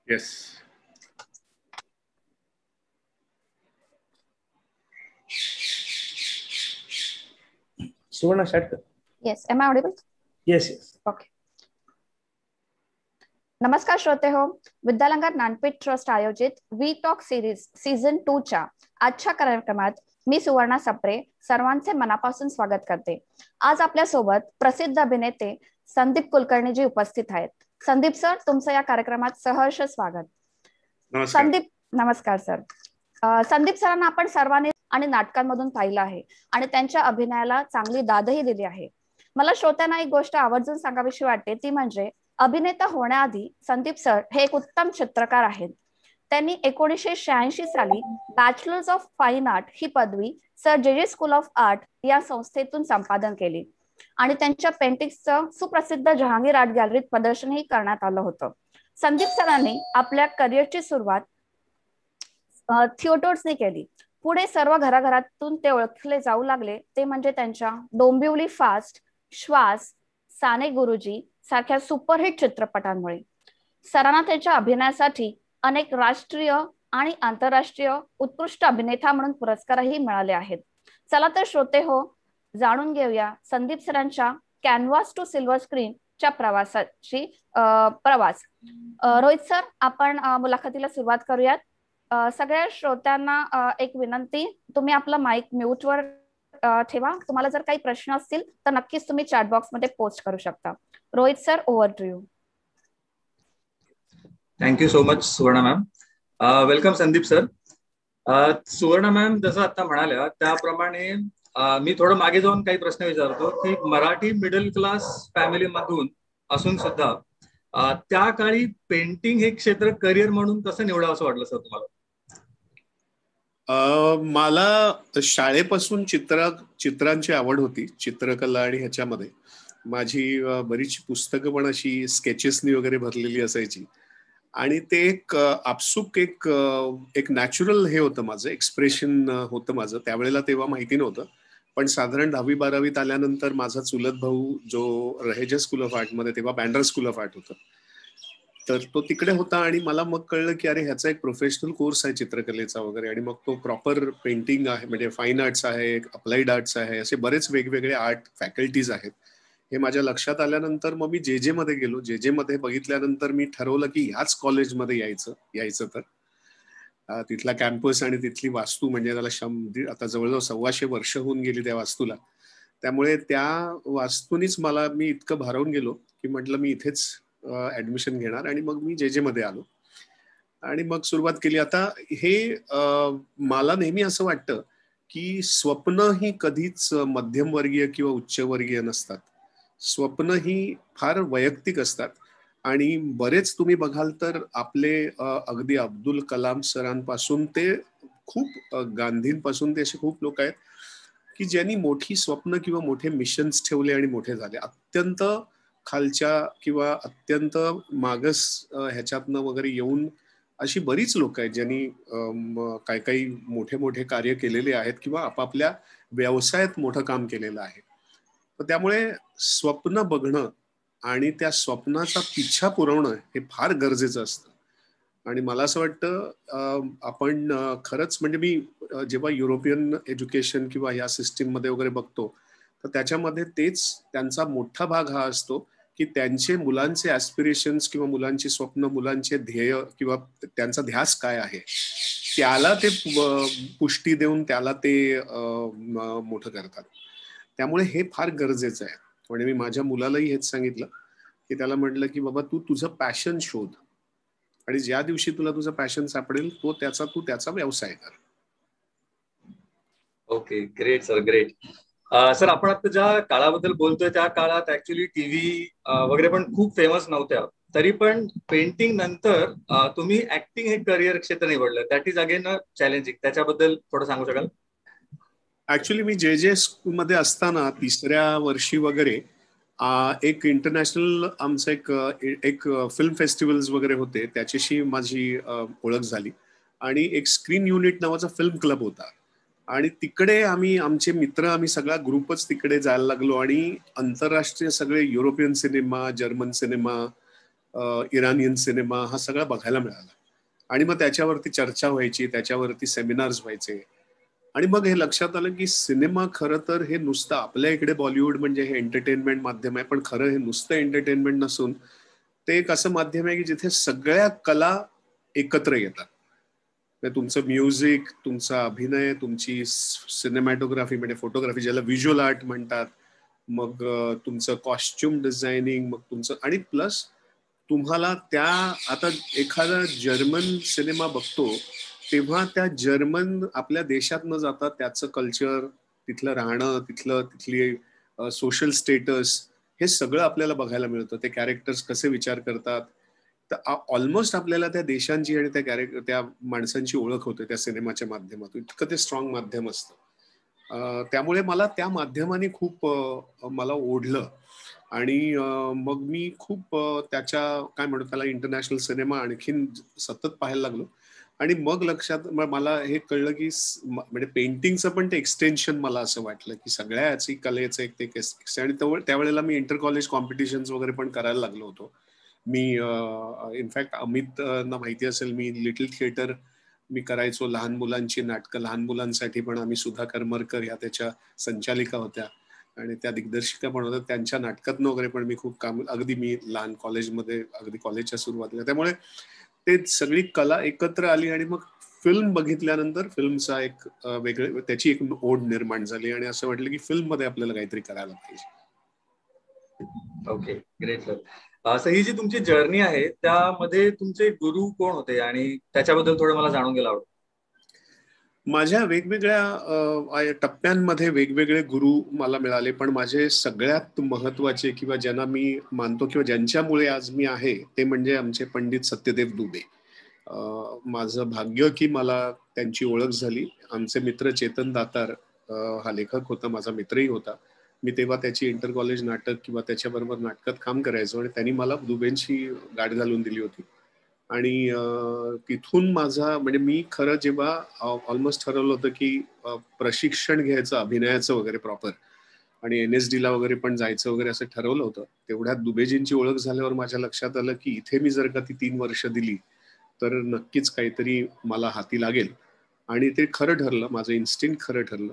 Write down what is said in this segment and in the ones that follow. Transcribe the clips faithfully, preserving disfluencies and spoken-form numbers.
Yes. Suvarna, start. Yes. Am I audible? Yes, yes. Okay. नमस्कार श्रोते हो, Vidyalankar Gyanpeeth trust आयोजित V talk series season two च्या आजच्या कार्यक्रमात मी सुवर्णा सप्रे सर्वांचे मनापासून स्वागत करते. आज आपल्या सोबत प्रसिद्ध अभिनेते संदीप कुलकर्णी जी उपस्थित आहेत. संदीप सर, तुमचं या कार्यक्रमात सहर्ष स्वागत. नमस्कार. संदीप, नमस्कार सर. संदीप सरांना आपण सर्वांनी आणि नाटकांमधून पाहिलं आहे आणि त्यांच्या अभिनयाला चांगली दादही दिली आहे. मला श्रोत्यांना एक गोष्ट आवर्जून सांगावीशी वाटते, ती म्हणजे अभिनेता होण्याआधी संदीप सर हे एक उत्तम चित्रकार आहेत. त्यांनी एकोणीसशे शहाऐंशी साली बॅचलर्स ऑफ फाईन आर्ट ही पदवी सर जे जे स्कूल ऑफ आर्ट या संस्थेतून संपादन केली आणि त्यांच्या पेंटिंग्सचं सुप्रसिद्ध जहांगीर आर्ट गॅलरीत प्रदर्शनही करण्यात आलं होतं. संदीप सरांनी आपल्या करिअरची सुरुवात थिएटर्सने केली. पुढे सर्व घराघरातून ते ओळखले जाऊ लागले ते म्हणजे त्यांच्या डोंबिवली फास्ट, श्वास, साने गुरुजी सारख्या सुपरहिट चित्रपटांमुळे. सरांना त्यांच्या अभिनयासाठी अनेक राष्ट्रीय आणि आंतरराष्ट्रीय उत्कृष्ट अभिनेता म्हणून पुरस्कारही मिळाले आहेत. चला तर श्रोते हो, जाणून घेऊया संदीप सरांच्या कॅनव्हास टू सिल्वर स्क्रीन च्या प्रवासाची प्रवास. रोहित सर, आपण मुलाखतीला सुरुवात करूयात. सगळ्या श्रोत्यांना एक विनंती, तुम्ही आपला माईक म्यूटवर ठेवा. तुम्हाला जर काही प्रश्न असतील तर नक्कीच तुम्ही चॅट बॉक्स मध्ये पोस्ट करू शकता. Rohit sir, over to you. Thank you so much Suvarna ma'am. Welcome Sandeep sir. Suvarna ma'am जसं आता म्हणाल्या त्याप्रमाणे मी थोडं मागे जाऊन काही प्रश्न विचारतो की मराठी मिडल क्लास फॅमिली मधून असून सुद्धा त्या काळी पेंटिंग हे क्षेत्र करिअर म्हणून कसं निवडावं असं वाटलं सर तुम्हाला? मला शाळेपासून चित्र चित्रांची आवड होती, चित्रकला, आणि ह्याच्यामध्ये माझी बरीचशी पुस्तकं पण अशी स्केचेसनी वगैरे भरलेली असायची आणि ते एक आपसूक एक एक नॅचरल हे होतं, माझं एक्सप्रेशन होतं माझं त्यावेळेला. तेव्हा माहिती नव्हतं, पण साधारण दहावी बारावीत आल्यानंतर माझा चुलत भाऊ जो रहेजा स्कूल ऑफ आर्टमध्ये, तेव्हा बँड्रा स्कूल ऑफ आर्ट होतं, तर तो तिकडे होता आणि मला मग कळलं की अरे ह्याचा एक प्रोफेशनल कोर्स आहे चित्रकलेचा वगैरे, आणि मग तो प्रॉपर पेंटिंग आहे, म्हणजे फाईन आर्ट्स आहे, अप्लाइड आर्ट्स आहे, असे बरेच वेगवेगळे आर्ट फॅकल्टीज आहेत हे माझ्या लक्षात आल्यानंतर मग मी जे जे मध्ये गेलो. जे जे मध्ये बघितल्यानंतर मी ठरवलं की ह्याच कॉलेजमध्ये यायचं यायचं तर तिथला कॅम्पस आणि तिथली वास्तू, म्हणजे त्याला शं आता जवळजवळ सव्वाशे वर्ष होऊन गेली त्या वास्तूला, त्यामुळे त्या वास्तूनीच मला मी इतकं भारावून गेलो की म्हटलं मी इथेच ऍडमिशन घेणार, आणि मग मी जे जे मध्ये आलो आणि मग सुरुवात केली. आता हे मला नेहमी असं वाटतं की स्वप्न ही कधीच मध्यमवर्गीय किंवा उच्चवर्गीय नसतात. स्वप्न ही फार वैयक्तिक असतात आणि बरेच तुम्ही बघाल तर आपले अगदी अब्दुल कलाम सरांपासून ते खूप गांधींपासून ते असे खूप लोक आहेत की ज्यांनी मोठी स्वप्न किंवा मोठे मिशन्स ठेवले आणि मोठे झाले. अत्यंत खालच्या किंवा अत्यंत मागस ह्याच्यातनं वगैरे येऊन अशी बरीच लोक आहेत ज्यांनी काही काही मोठे मोठे कार्य केलेले आहेत किंवा आपापल्या व्यवसायात मोठं काम केलेलं आहे. तर त्यामुळे स्वप्न बघणं आणि त्या स्वप्नाचा पिछा पुरवणं हे फार गरजेचं असतं. आणि मला असं वाटतं आपण खरंच, म्हणजे मी जेव्हा युरोपियन एज्युकेशन किंवा या सिस्टीम मध्ये वगैरे बघतो तर त्याच्यामध्ये तेच त्यांचा मोठा भाग हा असतो की त्यांचे मुलांचे ऍस्पिरेशन्स किंवा मुलांची स्वप्न, मुलांचे ध्येय किंवा त्यांचा ध्यास काय आहे त्याला ते पुष्टी देऊन त्याला ते मोठं करतात. त्यामुळे हे फार गरजेचं आहे. म्हणजे मी माझ्या मुलालाही हेच सांगितलं की त्याला म्हटलं की बाबा तू तुझं पॅशन शोध आणि ज्या दिवशी तुला तुझं पॅशन सापडेल तो त्याचा तू त्याचा व्यवसाय कर. Okay, great sir, great. Sir, आपण आता ज्या काळाबद्दल बोलतोय त्या काळात ऍक्च्युली टीव्ही वगैरे पण खूप फेमस नव्हत्या, तरी पण पेंटिंग नंतर तुम्ही ऍक्टिंग हे करिअर क्षेत्र निवडलं. That is again a challenging. त्याच्याबद्दल थोडं सांगू शकाल? ऍक्च्युली मी जे जे स्कूलमध्ये असताना तिसऱ्या वर्षी वगैरे एक इंटरनॅशनल आमचं एक एक फिल्म फेस्टिवल्स वगैरे होते, त्याच्याशी माझी ओळख झाली आणि एक स्क्रीन युनिट नावाचा फिल्म क्लब होता आणि तिकडे आम्ही आमचे मित्र आम्ही सगळा ग्रुपच तिकडे जायला लागलो आणि आंतरराष्ट्रीय सगळे European cinema, German cinema, Iranian cinema हा सगळा बघायला मिळाला. आणि मग त्याच्यावरती चर्चा व्हायची, त्याच्यावरती सेमिनार्स व्हायचे. आणि मग हे लक्षात आलं की सिनेमा खरं तर हे नुसतं, आपल्या इकडे बॉलिवूड म्हणजे हे एंटरटेनमेंट माध्यम आहे, पण खरं हे नुसतं एंटरटेनमेंट नसून ते एक असं माध्यम आहे की जिथे सगळ्या कला एकत्र येतात. तुमचं म्युझिक, तुमचा अभिनय, तुमची सिनेमॅटोग्राफी म्हणजे फोटोग्राफी ज्याला व्हिज्युअल आर्ट म्हणतात, मग तुमचं कॉस्ट्युम डिझायनिंग, मग तुमचं, आणि प्लस तुम्हाला त्या, आता एखादा जर्मन सिनेमा बघतो तेव्हा त्या जर्मन आपल्या देशात न जाता त्याचं कल्चर, तिथलं राहणं, तिथलं तिथली सोशल स्टेटस, हे सगळं आपल्याला बघायला मिळतं. ते कॅरेक्टर्स कसे विचार करतात, तर ऑलमोस्ट आपल्याला त्या देशांची आणि त्या कॅरेक्टर त्या माणसांची ओळख होते त्या सिनेमाच्या माध्यमातून. इतकं ते स्ट्रॉंग माध्यम असतं. त्यामुळे मला त्या माध्यमाने खूप मला ओढलं. आणि मग मी खूप त्याच्या काय म्हणतो त्याला इंटरनॅशनल सिनेमा आणखीन सतत पाहायला लागलो. आणि मग लक्षात मला हे कळलं की म्हणजे पेंटिंगचं पण ते एक्सटेन्शन मला असं वाटलं की सगळ्या याची कलेचं एक ते. आणि त्यावेळेला मी इंटर कॉलेज कॉम्पिटिशन्स वगैरे पण करायला लागलो होतो. मी इनफॅक्ट अमित ना माहिती असेल, मी लिटिल थिएटर मी करायचो, लहान मुलांची नाटकं, लहान मुलांसाठी पण. आम्ही सुधा करमरकर ह्या त्याच्या संचालिका होत्या आणि त्या दिग्दर्शिका पण होत्या. त्यांच्या नाटकातनं वगैरे पण मी खूप काम, अगदी मी लहान कॉलेजमध्ये, अगदी कॉलेजच्या सुरुवातीला. त्यामुळे ते सगळी कला एकत्र आली. आणि मग फिल्म बघितल्यानंतर फिल्मचा एक वेगळे, त्याची एक ओढ निर्माण झाली आणि असं वाटलं की फिल्म मध्ये आपल्याला काहीतरी करायला पाहिजे. Okay, great sir. असं ही जी तुमची जर्नी आहे त्यामध्ये तुमचे गुरु कोण होते आणि त्याच्याबद्दल थोडं मला जाणून घ्यायला आवडेल. माझ्या वेगवेगळ्या टप्प्यांमध्ये वेगवेगळे गुरु मला मिळाले, पण माझे सगळ्यात महत्वाचे किंवा ज्यांना मी मानतो किंवा ज्यांच्यामुळे आज मी आहे ते म्हणजे आमचे पंडित सत्यदेव दुबे. माझं भाग्य की मला त्यांची ओळख झाली. आमचे मित्र चेतन दातार हा लेखक होता, माझा मित्रही होता. मी तेव्हा त्याची इंटर कॉलेज नाटक किंवा त्याच्याबरोबर नाटकात काम करायचो आणि त्यांनी मला दुबेंची गाठ घालून दिली होती. आणि तिथून माझा म्हणजे मी खरं जेव्हा ऑलमोस्ट ठरवलं होतं की प्रशिक्षण घ्यायचं अभिनयाचं वगैरे प्रॉपर आणि एन एस डी ला वगैरे पण जायचं वगैरे असं ठरवलं होतं, तेवढ्यात दुबेजींची ओळख झाल्यावर माझ्या लक्षात आलं की इथे मी जर का ती तीन वर्ष दिली तर नक्कीच काहीतरी मला हाती लागेल. आणि ते खरं ठरलं, माझं इन्स्टिंक्ट खरं ठरलं.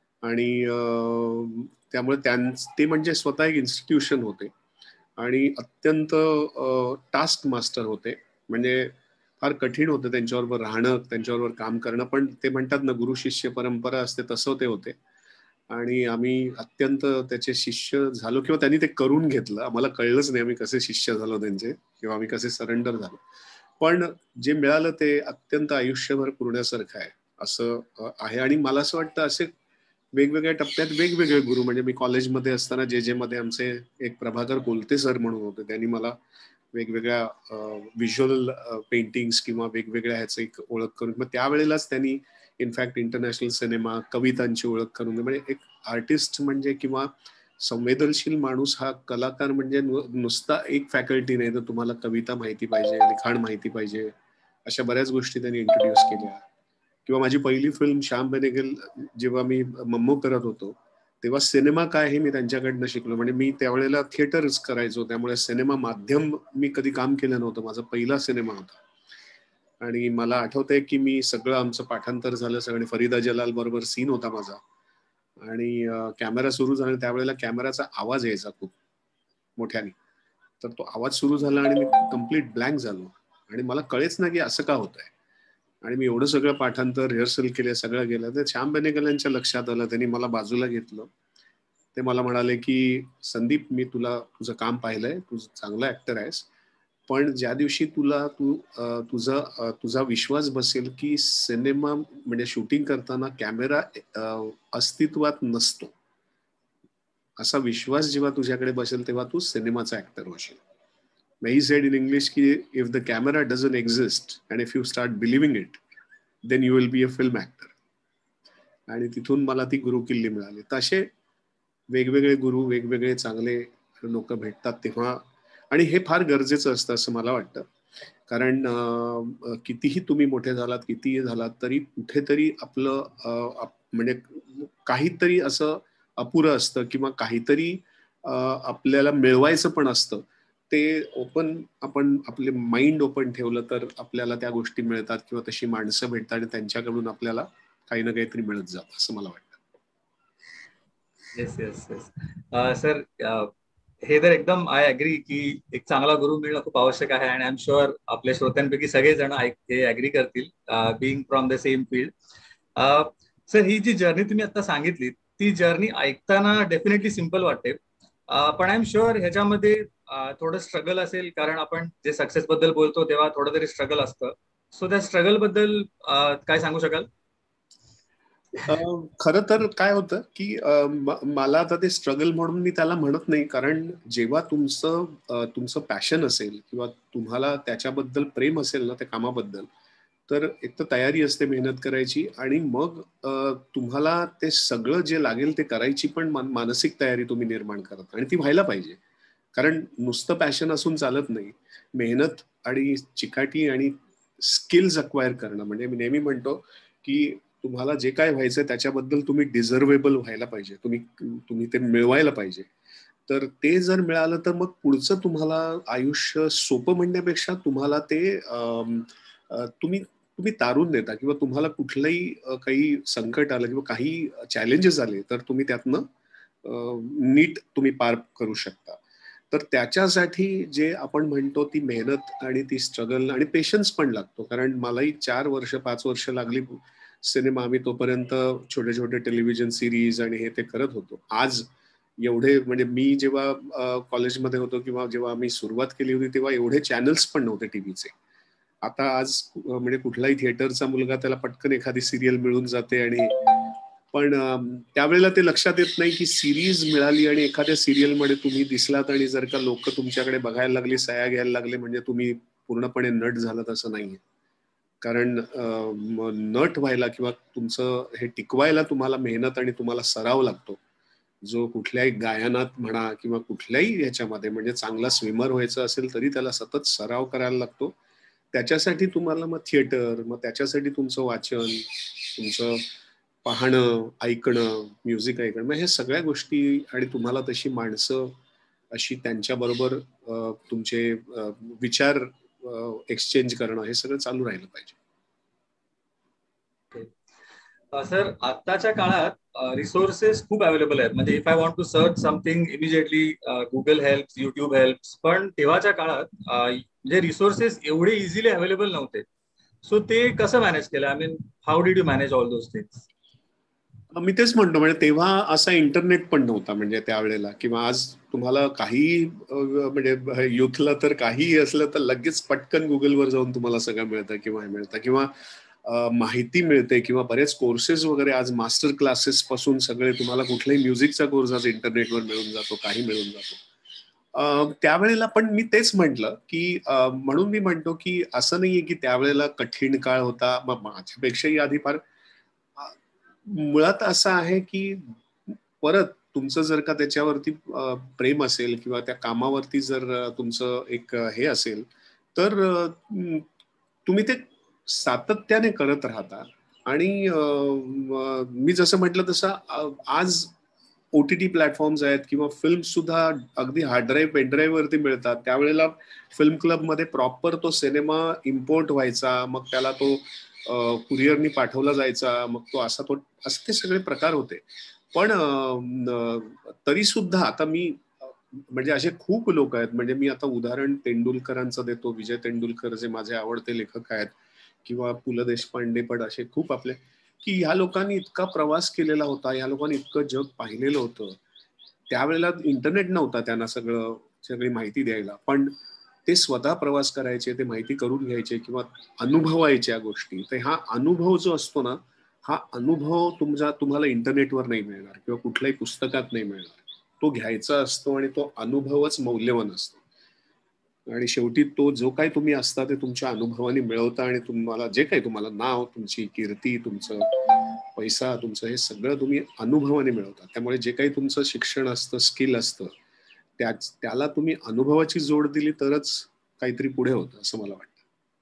आणि त्यामुळे त्यां ते म्हणजे स्वतः एक इन्स्टिट्यूशन होते आणि अत्यंत टास्क मास्टर होते. म्हणजे फार कठीण होतं त्यांच्याबरोबर राहणं, त्यांच्याबरोबर काम करणं. पण ते म्हणतात ना, गुरु शिष्य परंपरा असते, तसं ते होते. आणि आम्ही अत्यंत त्याचे शिष्य झालो किंवा त्यांनी ते करून घेतलं. आम्हाला कळलंच नाही आम्ही कसे शिष्य झालो त्यांचे किंवा आम्ही कसे सरेंडर झालो. पण जे मिळालं ते अत्यंत आयुष्यभर पुरण्यासारखं आहे असं आहे. आणि मला असं वाटतं असे वेगवेगळ्या टप्प्यात वेगवेगळे गुरु, म्हणजे मी कॉलेजमध्ये असताना जे जे मध्ये आमचे एक प्रभाकर कोलते सर म्हणून होते, त्यांनी मला वेगवेगळ्या व्हिज्युअल पेंटिंग्स किंवा वेगवेगळ्या ह्याचं एक ओळख करून, मग त्यावेळेलाच त्यांनी इनफॅक्ट इंटरनॅशनल सिनेमा, कवितांची ओळख करून, म्हणजे एक आर्टिस्ट म्हणजे किंवा संवेदनशील माणूस हा कलाकार म्हणजे नुसता एक फॅकल्टी नाही, तर तुम्हाला कविता माहिती पाहिजे, लिखाण माहिती पाहिजे, अशा बऱ्याच गोष्टी त्यांनी इंट्रोड्यूस केल्या. किंवा माझी पहिली फिल्म श्याम बेनेगल जेव्हा मी मम्मो करत होतो तेव्हा सिनेमा काय हे मी त्यांच्याकडनं शिकलो. म्हणजे मी त्यावेळेला थिएटरच करायचो, त्यामुळे सिनेमा माध्यम मी कधी काम केलं नव्हतं. माझा पहिला सिनेमा होता आणि मला आठवतंय की मी सगळं आमचं पाठांतर झालं, सगळे फरीदा जलाल बरोबर सीन होता माझा आणि कॅमेरा सुरू झाला. त्यावेळेला कॅमेराचा आवाज यायचा खूप मोठ्याने, तर तो आवाज सुरू झाला आणि मी कम्प्लीट ब्लँक झालो आणि मला कळेच ना की असं का होतंय. आणि मी एवढं सगळं पाठांतर रिहर्सल केलं, सगळं गेलं. तर श्याम बेनेगल यांच्या लक्षात आलं, त्यांनी मला बाजूला घेतलं. ते मला म्हणाले की संदीप, मी तुला तुझं काम पाहिलंय, तू चांगला ऍक्टर आहेस, पण ज्या दिवशी तुला तू तुझा तुझा विश्वास बसेल की सिनेमा म्हणजे शूटिंग करताना कॅमेरा अस्तित्वात नसतो, असा विश्वास जेव्हा तुझ्याकडे बसेल तेव्हा तू सिनेमाचा ऍक्टर होशील. He said in English ki if the camera doesn't exist and if you start believing it, then you will be a film actor. आणि तिथून मला ती गुरु किल्ली मिळाली. तसे वेगवेगळे गुरु, वेगवेगळे चांगले लोक भेटतात तेव्हा, आणि हे फार गरजेचं असतं असं मला वाटतं. कारण कितीही तुम्ही मोठे झालात, कितीही झालात तरी कुठेतरी आपलं म्हणजे काहीतरी असं अपुरं असतं किंवा काहीतरी आपल्याला मिळवायचं पण असतं. ते ओपन आपण आपले माइंड ओपन ठेवलं तर आपल्याला त्या गोष्टी मिळतात किंवा तशी माणसं भेटतात आणि त्यांच्याकडून आपल्याला काही ना काहीतरी मिळत जातं असं मला वाटतं. येस येस येस सर, हे तर एकदम आय अग्री की एक चांगला गुरु मिळणं खूप आवश्यक आहे आणि आय एम शुअर आपल्या श्रोत्यांपैकी सगळेजण हे अग्री करतील, being from the same field. Sir, ही जी जर्नी तुम्ही आता सांगितली ती जर्नी ऐकताना डेफिनेटली सिम्पल वाटते, पण आय एम शुअर ह्याच्यामध्ये थोडं स्ट्रगल असेल, कारण आपण जे सक्सेस बद्दल बोलतो तेव्हा थोडं तरी स्ट्रगल असतं. सो त्या स्ट्रगल बद्दल काय सांगू शकाल? खरं तर काय होतं की मला आता ते स्ट्रगल म्हणून मी त्याला म्हणत नाही, कारण जेव्हा तुमचं तुमचं पॅशन असेल किंवा तुम्हाला त्याच्याबद्दल प्रेम असेल ना त्या कामाबद्दल, तर एक तर तयारी असते मेहनत करायची आणि मग तुम्हाला ते सगळं जे लागेल ते करायची पण मानसिक तयारी तुम्ही निर्माण करता आणि ती व्हायला पाहिजे. कारण नुसतं पॅशन असून चालत नाही, मेहनत आणि चिकाटी आणि स्किल्स अक्वायर करणं. म्हणजे मी नेहमी म्हणतो की तुम्हाला जे काय व्हायचं त्याच्याबद्दल तुम्ही डिझर्वेबल व्हायला पाहिजे, तुम्ही तुम्ही ते मिळवायला पाहिजे. तर ते जर मिळालं तर मग पुढचं तुम्हाला आयुष्य सोपं म्हणण्यापेक्षा तुम्हाला ते तुम्ही तुम्ही तारून देता किंवा तुम्हाला कुठलंही काही संकट आलं किंवा काही चॅलेंजेस आले तर तुम्ही त्यातनं नीट तुम्ही पार करू शकता. तर त्याच्यासाठी जे आपण म्हणतो ती मेहनत आणि ती स्ट्रगल आणि पेशन्स पण लागतो. कारण मलाही चार वर्ष पाच वर्ष लागली सिनेमा, आम्ही तोपर्यंत छोटे छोटे टेलिव्हिजन सिरीज आणि हे ते करत होतो. आज एवढे म्हणजे मी जेव्हा कॉलेजमध्ये होतो किंवा जेव्हा आम्ही सुरुवात केली होती तेव्हा एवढे चॅनल्स पण नव्हते टीव्हीचे. आता आज म्हणजे कुठलाही थिएटरचा मुलगा त्याला पटकन एखादी सिरियल मिळून जाते, आणि पण त्यावेळेला ते लक्षात येत नाही की सिरीज मिळाली आणि एखाद्या सिरियलमध्ये तुम्ही दिसलात आणि जर का लोक तुमच्याकडे बघायला लागली, सया घ्यायला लागले म्हणजे तुम्ही पूर्णपणे नट झालात असं नाहीये. कारण नट व्हायला किंवा तुमचं हे टिकवायला तुम्हाला मेहनत आणि तुम्हाला सराव लागतो, जो कुठल्याही गायनात म्हणा किंवा कुठल्याही ह्याच्यामध्ये, म्हणजे चांगला स्विमर व्हायचं असेल तरी त्याला सतत सराव करायला लागतो. त्याच्यासाठी तुम्हाला मग थिएटर, मग त्याच्यासाठी तुमचं वाचन, तुमचं पाहणं, ऐकणं, म्युझिक ऐकणं, मग हे सगळ्या गोष्टी आणि तुम्हाला तशी माणसं, अशी त्यांच्याबरोबर तुमचे विचार एक्सचेंज करणं, हे सगळं चालू राहिलं पाहिजे. सर, आताच्या काळात रिसोर्सेस खूप अवेलेबल आहेत. म्हणजे if I want to search something immediately Google helps, YouTube helps. पण तेव्हाच्या काळात म्हणजे रिसोर्सेस एवढे इझिली अवेलेबल नव्हते. सो ते कसं मॅनेज केलं? I mean, how did you manage all those things? मी तेच म्हणतो, म्हणजे तेव्हा असा इंटरनेट पण नव्हता म्हणजे त्यावेळेला, किंवा आज तुम्हाला काही म्हणजे युथला तर काही असलं तर लगेच पटकन गुगलवर जाऊन तुम्हाला सगळं मिळतं किंवा हे मिळतं किंवा माहिती मिळते किंवा बरेच कोर्सेस वगैरे आज मास्टर क्लासेस पासून सगळे तुम्हाला कुठलाही म्युझिकचा कोर्स आज इंटरनेटवर मिळून जातो, काही मिळून जातो. त्यावेळेला पण मी तेच म्हटलं की म्हणून मी म्हणतो की असं नाहीये की त्यावेळेला कठीण काळ होता, मग माझ्यापेक्षाही आधी फार. मुळात असं आहे की परत तुमचं जर का त्याच्यावरती प्रेम असेल किंवा त्या कामावरती जर तुमचं एक हे असेल तर तुम्ही ते सातत्याने करत राहता. आणि मी जसं म्हटलं तसं आज ओ टी टी प्लॅटफॉर्म्स आहेत किंवा फिल्म सुद्धा अगदी हार्ड ड्राईव्ह, पेन ड्राईव्ह वरती मिळतात. त्यावेळेला फिल्म क्लबमध्ये प्रॉपर तो सिनेमा इम्पोर्ट व्हायचा, मग त्याला तो कुरिअरनी पाठवला जायचा, मग तो असा तो असे ते सगळे प्रकार होते. पण तरी सुद्धा आता मी म्हणजे असे खूप लोक आहेत, म्हणजे मी आता उदाहरण तेंडुलकरांचं देतो, विजय तेंडुलकर जे माझे आवडते लेखक आहेत, किंवा पु ल देशपांडे, पण असे खूप आपले, की ह्या लोकांनी इतका प्रवास केलेला होता, ह्या लोकांनी इतकं जग पाहिलेलं होतं. त्यावेळेला इंटरनेट नव्हता त्यांना सगळं सगळी माहिती द्यायला, पण ते स्वतः प्रवास करायचे, ते माहिती करून घ्यायचे किंवा अनुभवायच्या गोष्टी. तर हा अनुभव जो असतो ना, हा अनुभव तुमचा तुम्हाला इंटरनेटवर नाही मिळणार किंवा कुठल्याही पुस्तकात नाही मिळणार. तो घ्यायचा असतो आणि तो अनुभवच मौल्यवान असतो. आणि शेवटी तो जो काही तुम्ही असता ते तुमच्या अनुभवाने मिळवता, आणि तुम्हाला जे काही तुम्हाला नाव, तुमची कीर्ती, तुमचं पैसा, तुमचं हे सगळं तुम्ही अनुभवाने मिळवता. त्यामुळे जे काही तुमचं शिक्षण असतं, स्किल असतं, त्या त्याला तुम्ही अनुभवाची जोड दिली तरच काहीतरी पुढे होतं असं मला वाटतं.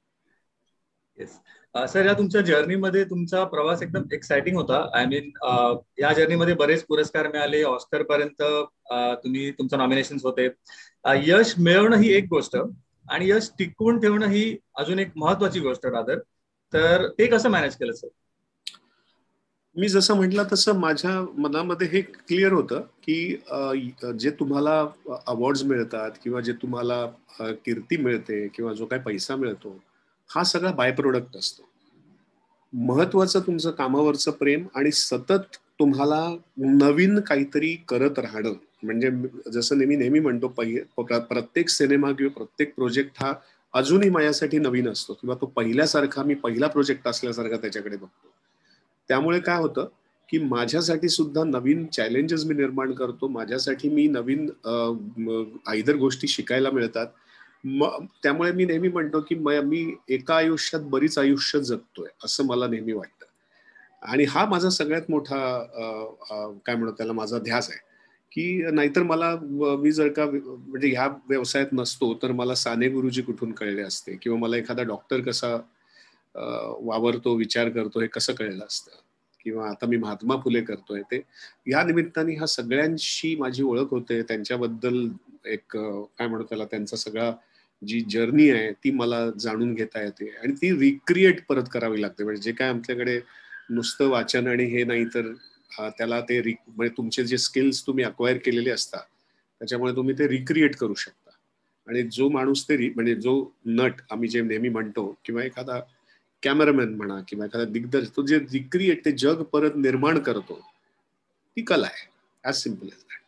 येस सर, या तुमच्या जर्नीमध्ये तुमचा प्रवास एकदम एक्साइटिंग होता. आय मीन, या जर्नीमध्ये बरेच पुरस्कार मिळाले, ऑस्कर पर्यंत तुम्ही तुमचं नॉमिनेशन्स होते. यश मिळवणं ही एक गोष्ट आणि यश टिकवून ठेवणं ही अजून एक महत्वाची गोष्ट रादर. तर ते कसं मॅनेज केलं सर? मी जसं म्हटलं तसं माझ्या मनामध्ये हे क्लिअर होतं की जे तुम्हाला अवॉर्ड्स मिळतात किंवा जे तुम्हाला कीर्ती मिळते किंवा जो काही पैसा मिळतो हा सगळा बाय प्रोडक्ट असतो. महत्वाचं तुमचं कामावरचं प्रेम आणि सतत तुम्हाला नवीन काहीतरी करत राहणं. म्हणजे जसं नेहमी नेहमी म्हणतो प्रत्येक सिनेमा किंवा प्रत्येक प्रोजेक्ट हा अजूनही माझ्यासाठी नवीन असतो किंवा तो पहिल्यासारखा मी पहिला प्रोजेक्ट असल्यासारखा त्याच्याकडे बघतो. त्यामुळे काय होतं की माझ्यासाठी सुद्धा नवीन चॅलेंजेस मी निर्माण करतो. माझ्यासाठी मी नवीन आयदर गोष्टी शिकायला मिळतात. त्यामुळे मी नेहमी म्हणतो की मी एका आयुष्यात बरीच आयुष्य जगतोय असं मला नेहमी वाटतं. आणि हा माझा सगळ्यात मोठा काय म्हणतो त्याला माझा ध्यास आहे की नाहीतर मला मी जर का म्हणजे ह्या व्यवसायात नसतो तर मला साने गुरुजी कुठून कळले असते किंवा मला एखादा डॉक्टर कसा वावरतो विचार करतो हे कसं कळलं असतं किंवा आता मी महात्मा फुले करतोय. ते या निमित्ताने ह्या सगळ्यांशी माझी ओळख होते. त्यांच्याबद्दल एक काय म्हणतो त्याला त्यांचा सगळा जी जर्नी आहे ती मला जाणून घेता येते आणि ती रिक्रिएट परत करावी लागते. म्हणजे जे काय आमच्याकडे नुसतं वाचन आणि हे नाही तर त्याला ते म्हणजे तुमचे जे स्किल्स तुम्ही अक्वायर केलेले असतात त्याच्यामुळे तुम्ही ते रिक्रिएट करू शकता. आणि जो माणूस ते म्हणजे जो नट आम्ही जे नेहमी म्हणतो किंवा एखादा कॅमेरामॅन म्हणा किंवा एखादा दिग्दर्शक तो जे रिक्रिएट ते जग परत निर्माण करतो ती कला आहे. As simple as that.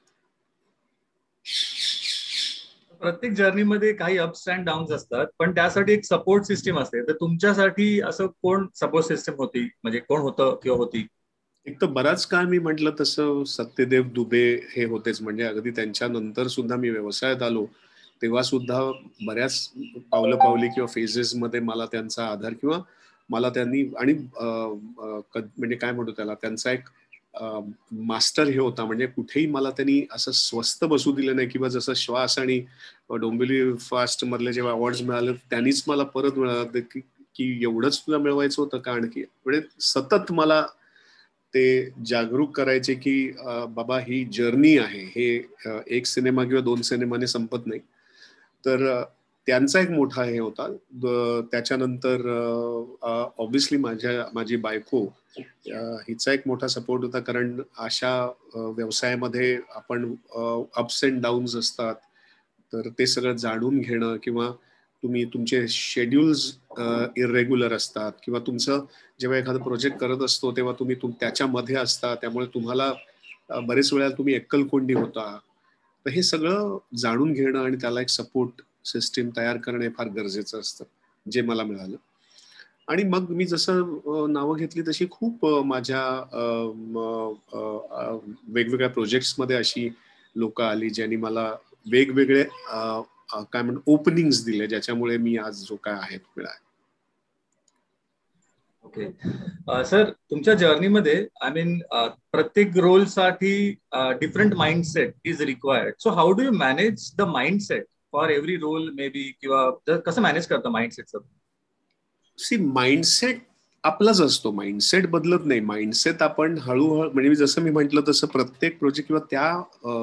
प्रत्येक जर्नीमध्ये काही अप्स अँड डाऊन्स असतात पण त्यासाठी एक सपोर्ट सिस्टीम असते. तर तुमच्यासाठी असं कोण सपोर्ट सिस्टीम होती म्हणजे कोण होतं किंवा होती? एक तर बराच काळ मी म्हटलं तसं सत्यदेव दुबे हे होतेच. म्हणजे अगदी त्यांच्यानंतर सुद्धा मी व्यवसायात आलो तेव्हा सुद्धा बऱ्याच पावलं पावली किंवा फेजेस मध्ये मला त्यांचा आधार किंवा मला त्यांनी आणि म्हणजे काय म्हणतो त्याला त्यांचा एक मास्टर हे होता. म्हणजे कुठेही मला त्यांनी असं स्वस्त बसू दिलं नाही किंवा जसं श्वास आणि डोंबिवली फास्ट मधले जेव्हा अवॉर्ड्स मिळाले त्यांनीच मला परत मिळालं की की एवढंच तुला मिळवायचं होतं का आणखी. म्हणजे सतत मला ते जागरूक करायचे की बाबा ही जर्नी आहे, हे एक सिनेमा किंवा दोन सिनेमाने संपत नाही. तर त्यांचा एक मोठा हे होता. त्याच्यानंतर ऑब्व्हियसली माझ्या माझी बायको हिचा एक मोठा सपोर्ट होता. कारण अशा व्यवसायामध्ये आपण अप्स अँड डाऊन्स असतात तर ते सगळं जाणून घेणं किंवा तुम्ही तुमचे शेड्यूल्स इरेग्युलर असतात किंवा तुमचं जेव्हा एखादा प्रोजेक्ट करत असतो तेव्हा तुम्ही त्याच्यामध्ये असता त्यामुळे तुम्हाला बरेच वेळा तुम्ही एकलकोंडी होता. तर हे सगळं जाणून घेणं आणि त्याला एक सपोर्ट सिस्टीम तयार करणं फार गरजेचं असतं जे मला मिळालं. आणि मग मी जसं नावं घेतली तशी खूप माझ्या वेगवेगळ्या प्रोजेक्ट्समध्ये अशी लोक आली ज्यांनी मला वेगवेगळे काय म्हणतो ओपनिंग्स दिले ज्याच्यामुळे मी आज जो काय आहे तो मिळाला. ओके सर, तुमच्या जर्नीमध्ये आय मीन प्रत्येक रोलसाठी different mindset is required. So how do you manage the mindset for every role maybe किंवा कसं मॅनेज करतं माइंडसेट सर? सी माइंडसेट आपलाच असतो. माइंडसेट बदलत नाही. माइंडसेट आपण हळूहळू म्हणजे जसं मी म्हटलं तसं प्रत्येक प्रोजेक्ट किंवा त्या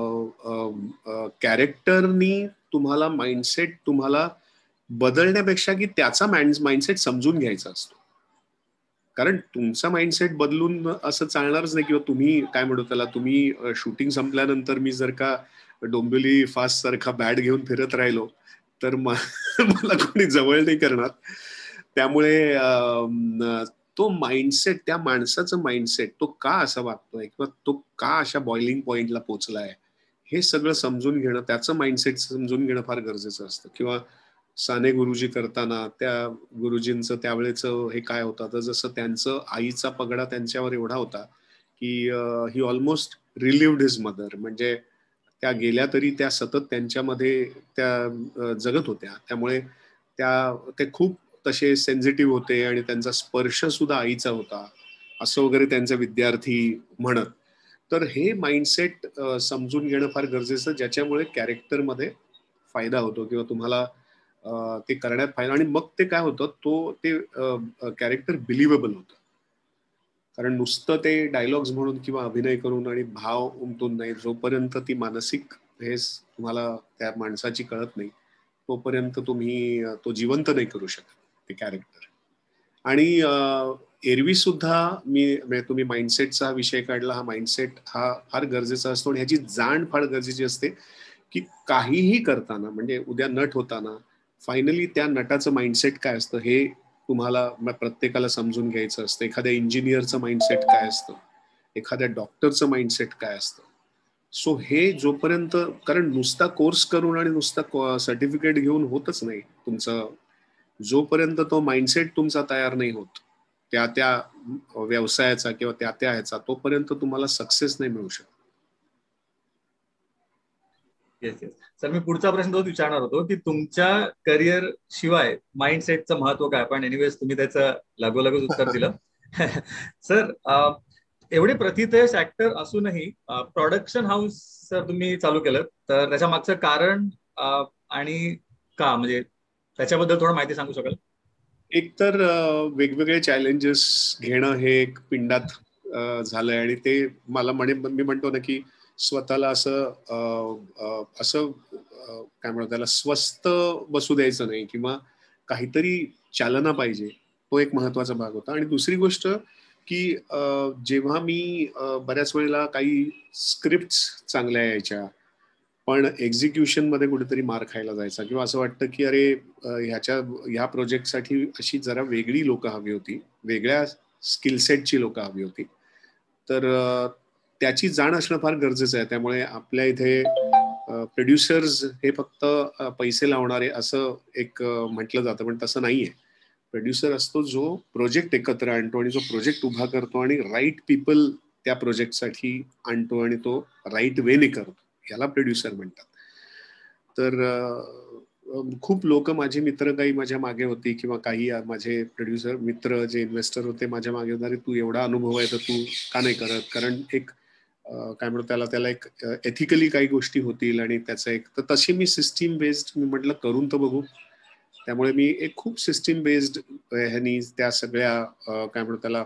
कॅरेक्टरनी तुम्हाला माइंडसेट तुम्हाला बदलण्यापेक्षा की त्याचा माइंडसेट समजून घ्यायचा असतो. कारण तुमचा माइंडसेट बदलून असं चालणारच नाही किंवा तुम्ही काय म्हणतो त्याला तुम्ही शूटिंग संपल्यानंतर मी जर का डोंबिवली फास्ट सारखा बॅट घेऊन फिरत राहिलो तर मला कोणी जवळ नाही करणार. त्यामुळे तो माइंडसेट त्या माणसाचं माइंडसेट तो का असा वागतोय किंवा तो का अशा बॉइलिंग पॉइंटला पोहोचलाय हे सगळं समजून घेणं त्याचं माइंडसेट समजून घेणं फार गरजेचं असतं. किंवा साने गुरुजी करताना त्या गुरुजींचं त्यावेळेचं हे काय होतं तर जसं त्यांचं आईचा पगडा त्यांच्यावर एवढा होता की he almost relived his mother. म्हणजे त्या गेल्या तरी त्या सतत त्यांच्यामध्ये त्या जगत होत्या. त्यामुळे त्या ते खूप तसे सेन्सिटिव्ह होते आणि त्यांचा स्पर्श सुद्धा आईचा होता असं वगैरे त्यांचे विद्यार्थी म्हणत. तर हे माइंडसेट समजून घेणं फार गरजेचं ज्याच्यामुळे कॅरेक्टरमध्ये फायदा होतो किंवा तुम्हाला ते करण्यात फायदा. आणि मग ते काय होतं तो ते कॅरेक्टर बिलिव्हेबल होतं. कारण नुसतं ते डायलॉग्स म्हणून किंवा अभिनय करून आणि भाव उमटून नाही जोपर्यंत ती मानसिक हे तुम्हाला त्या माणसाची कळत नाही तोपर्यंत तुम्ही तो जिवंत नाही करू शकत ते कॅरेक्टर. आणि एरवी सुद्धा मी म्हणजे तुम्ही माइंडसेटचा विषय काढला, हा माइंडसेट हा फार गरजेचा असतो आणि ह्याची जाण फार गरजेची असते की काहीही करताना म्हणजे उद्या नट होताना फायनली त्या नटाचं माइंडसेट काय असतं हे तुम्हाला प्रत्येकाला समजून घ्यायचं असतं. एखाद्या इंजिनियरचं माइंडसेट काय असतं, एखाद्या डॉक्टरचं माइंडसेट काय असतं. सो हे जोपर्यंत, कारण नुसता कोर्स करून आणि नुसता सर्टिफिकेट घेऊन होतच नाही तुमचं, जोपर्यंत तो माइंडसेट तुमचा तयार नाही होत त्या त्या व्यवसायाचा किंवा त्या त्या ह्याचा, तोपर्यंत तुम्हाला सक्सेस नाही मिळू शकत. येस येस सर, मी पुढचा प्रश्न तोच विचारणार होतो की तुमच्या करिअर शिवाय माइंडसेटचं महत्व काय, पण एनिवेज तुम्ही त्याचं लागोलागच उत्तर दिलं. सर, एवढे प्रतिथयश ऍक्टर असूनही प्रोडक्शन हाऊस सर तुम्ही चालू केलं, तर त्याच्या मागचं कारण आणि का, म्हणजे त्याच्याबद्दल थोडं माहिती सांगू शकाल? एकतर वेगवेगळे चॅलेंजेस घेणं हे एक पिंडात झालंय आणि ते मला म्हणे मी म्हणतो ना की स्वतःला असं असं काय म्हणतो त्याला स्वस्थ बसू द्यायचं नाही किंवा काहीतरी चालना पाहिजे, तो एक महत्वाचा भाग होता. आणि दुसरी गोष्ट की जेव्हा मी बऱ्याच वेळेला काही स्क्रिप्ट्स चांगल्या यायच्या पण एक्झिक्युशन मध्ये कुठेतरी मार खायला जायचा किंवा असं वाटतं की अरे ह्याच्या ह्या प्रोजेक्टसाठी अशी जरा वेगळी लोक हवी होती, वेगळ्या स्किलसेटची लोक हवी होती. तर त्याची जाण असणं फार गरजेचं आहे. त्यामुळे आपल्या इथे प्रोड्युसर्स हे फक्त पैसे लावणारे असं एक म्हटलं जातं, पण तसं नाहीये. प्रोड्युसर असतो जो प्रोजेक्ट एकत्र आणतो आणि जो प्रोजेक्ट उभा करतो आणि राईट पीपल त्या प्रोजेक्टसाठी आणतो आणि तो राईट वेने करतो, याला प्रोड्युसर म्हणतात. तर खूप लोक माझे मित्र काही माझ्या मागे होती किंवा काही माझे प्रोड्युसर मित्र जे इन्व्हेस्टर होते माझ्या मागे होते, तू एवढा अनुभव आहे तर तू का नाही करत, कारण एक काय म्हणतो त्याला त्याला एक एथिकली काही गोष्टी होतील आणि त्याचं एक, तर तशी मी सिस्टीम बेस्ड मी म्हटलं करून तर बघू. त्यामुळे मी एक खूप सिस्टीम बेस्ड ह्यानी त्या सगळ्या काय म्हणतो त्याला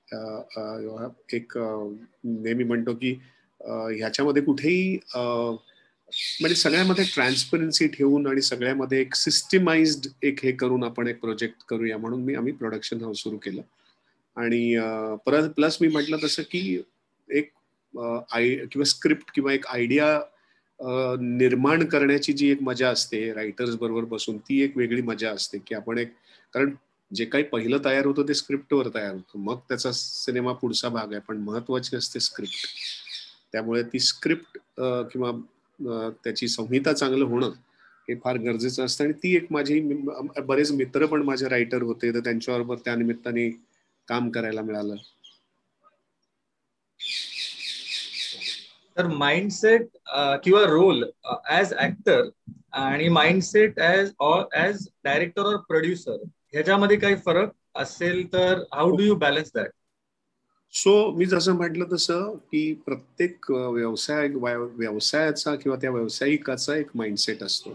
एक नेहमी म्हणतो की ह्याच्यामध्ये कुठेही म्हणजे सगळ्यामध्ये ट्रान्सपरन्सी ठेवून आणि सगळ्यामध्ये एक सिस्टमाइज्ड एक हे करून आपण एक प्रोजेक्ट करूया म्हणून मी आम्ही प्रोडक्शन हाऊस सुरू केलं. आणि परत प्लस मी म्हटलं तसं की एक आय किंवा स्क्रिप्ट किंवा एक आयडिया निर्माण करण्याची जी एक मजा असते रायटर्स बरोबर बसून, ती एक वेगळी मजा असते की आपण एक, कारण जे काही पहिलं तयार होतं ते स्क्रिप्टवर तयार होतं, मग त्याचा सिनेमा पुढचा भाग आहे, पण महत्वाची असते स्क्रिप्ट. त्यामुळे ती स्क्रिप्ट किंवा त्याची संहिता चांगलं होणं हे फार गरजेचं असतं. आणि ती एक माझी, बरेच मित्र पण माझे रायटर होते तर त्यांच्याबरोबर त्या निमित्ताने काम करायला मिळालं. तर माइंडसेट किंवा रोल ऍज ऍक्टर आणि माइंडसेट ऍज ऍज डायरेक्टर और प्रोड्युसर ह्याच्यामध्ये काही फरक असेल तर how do you balance that? So मी जसं म्हटलं तसं की प्रत्येक व्यवसाय व्यवसायाचा किंवा त्या व्यावसायिकाचा एक माइंडसेट असतो.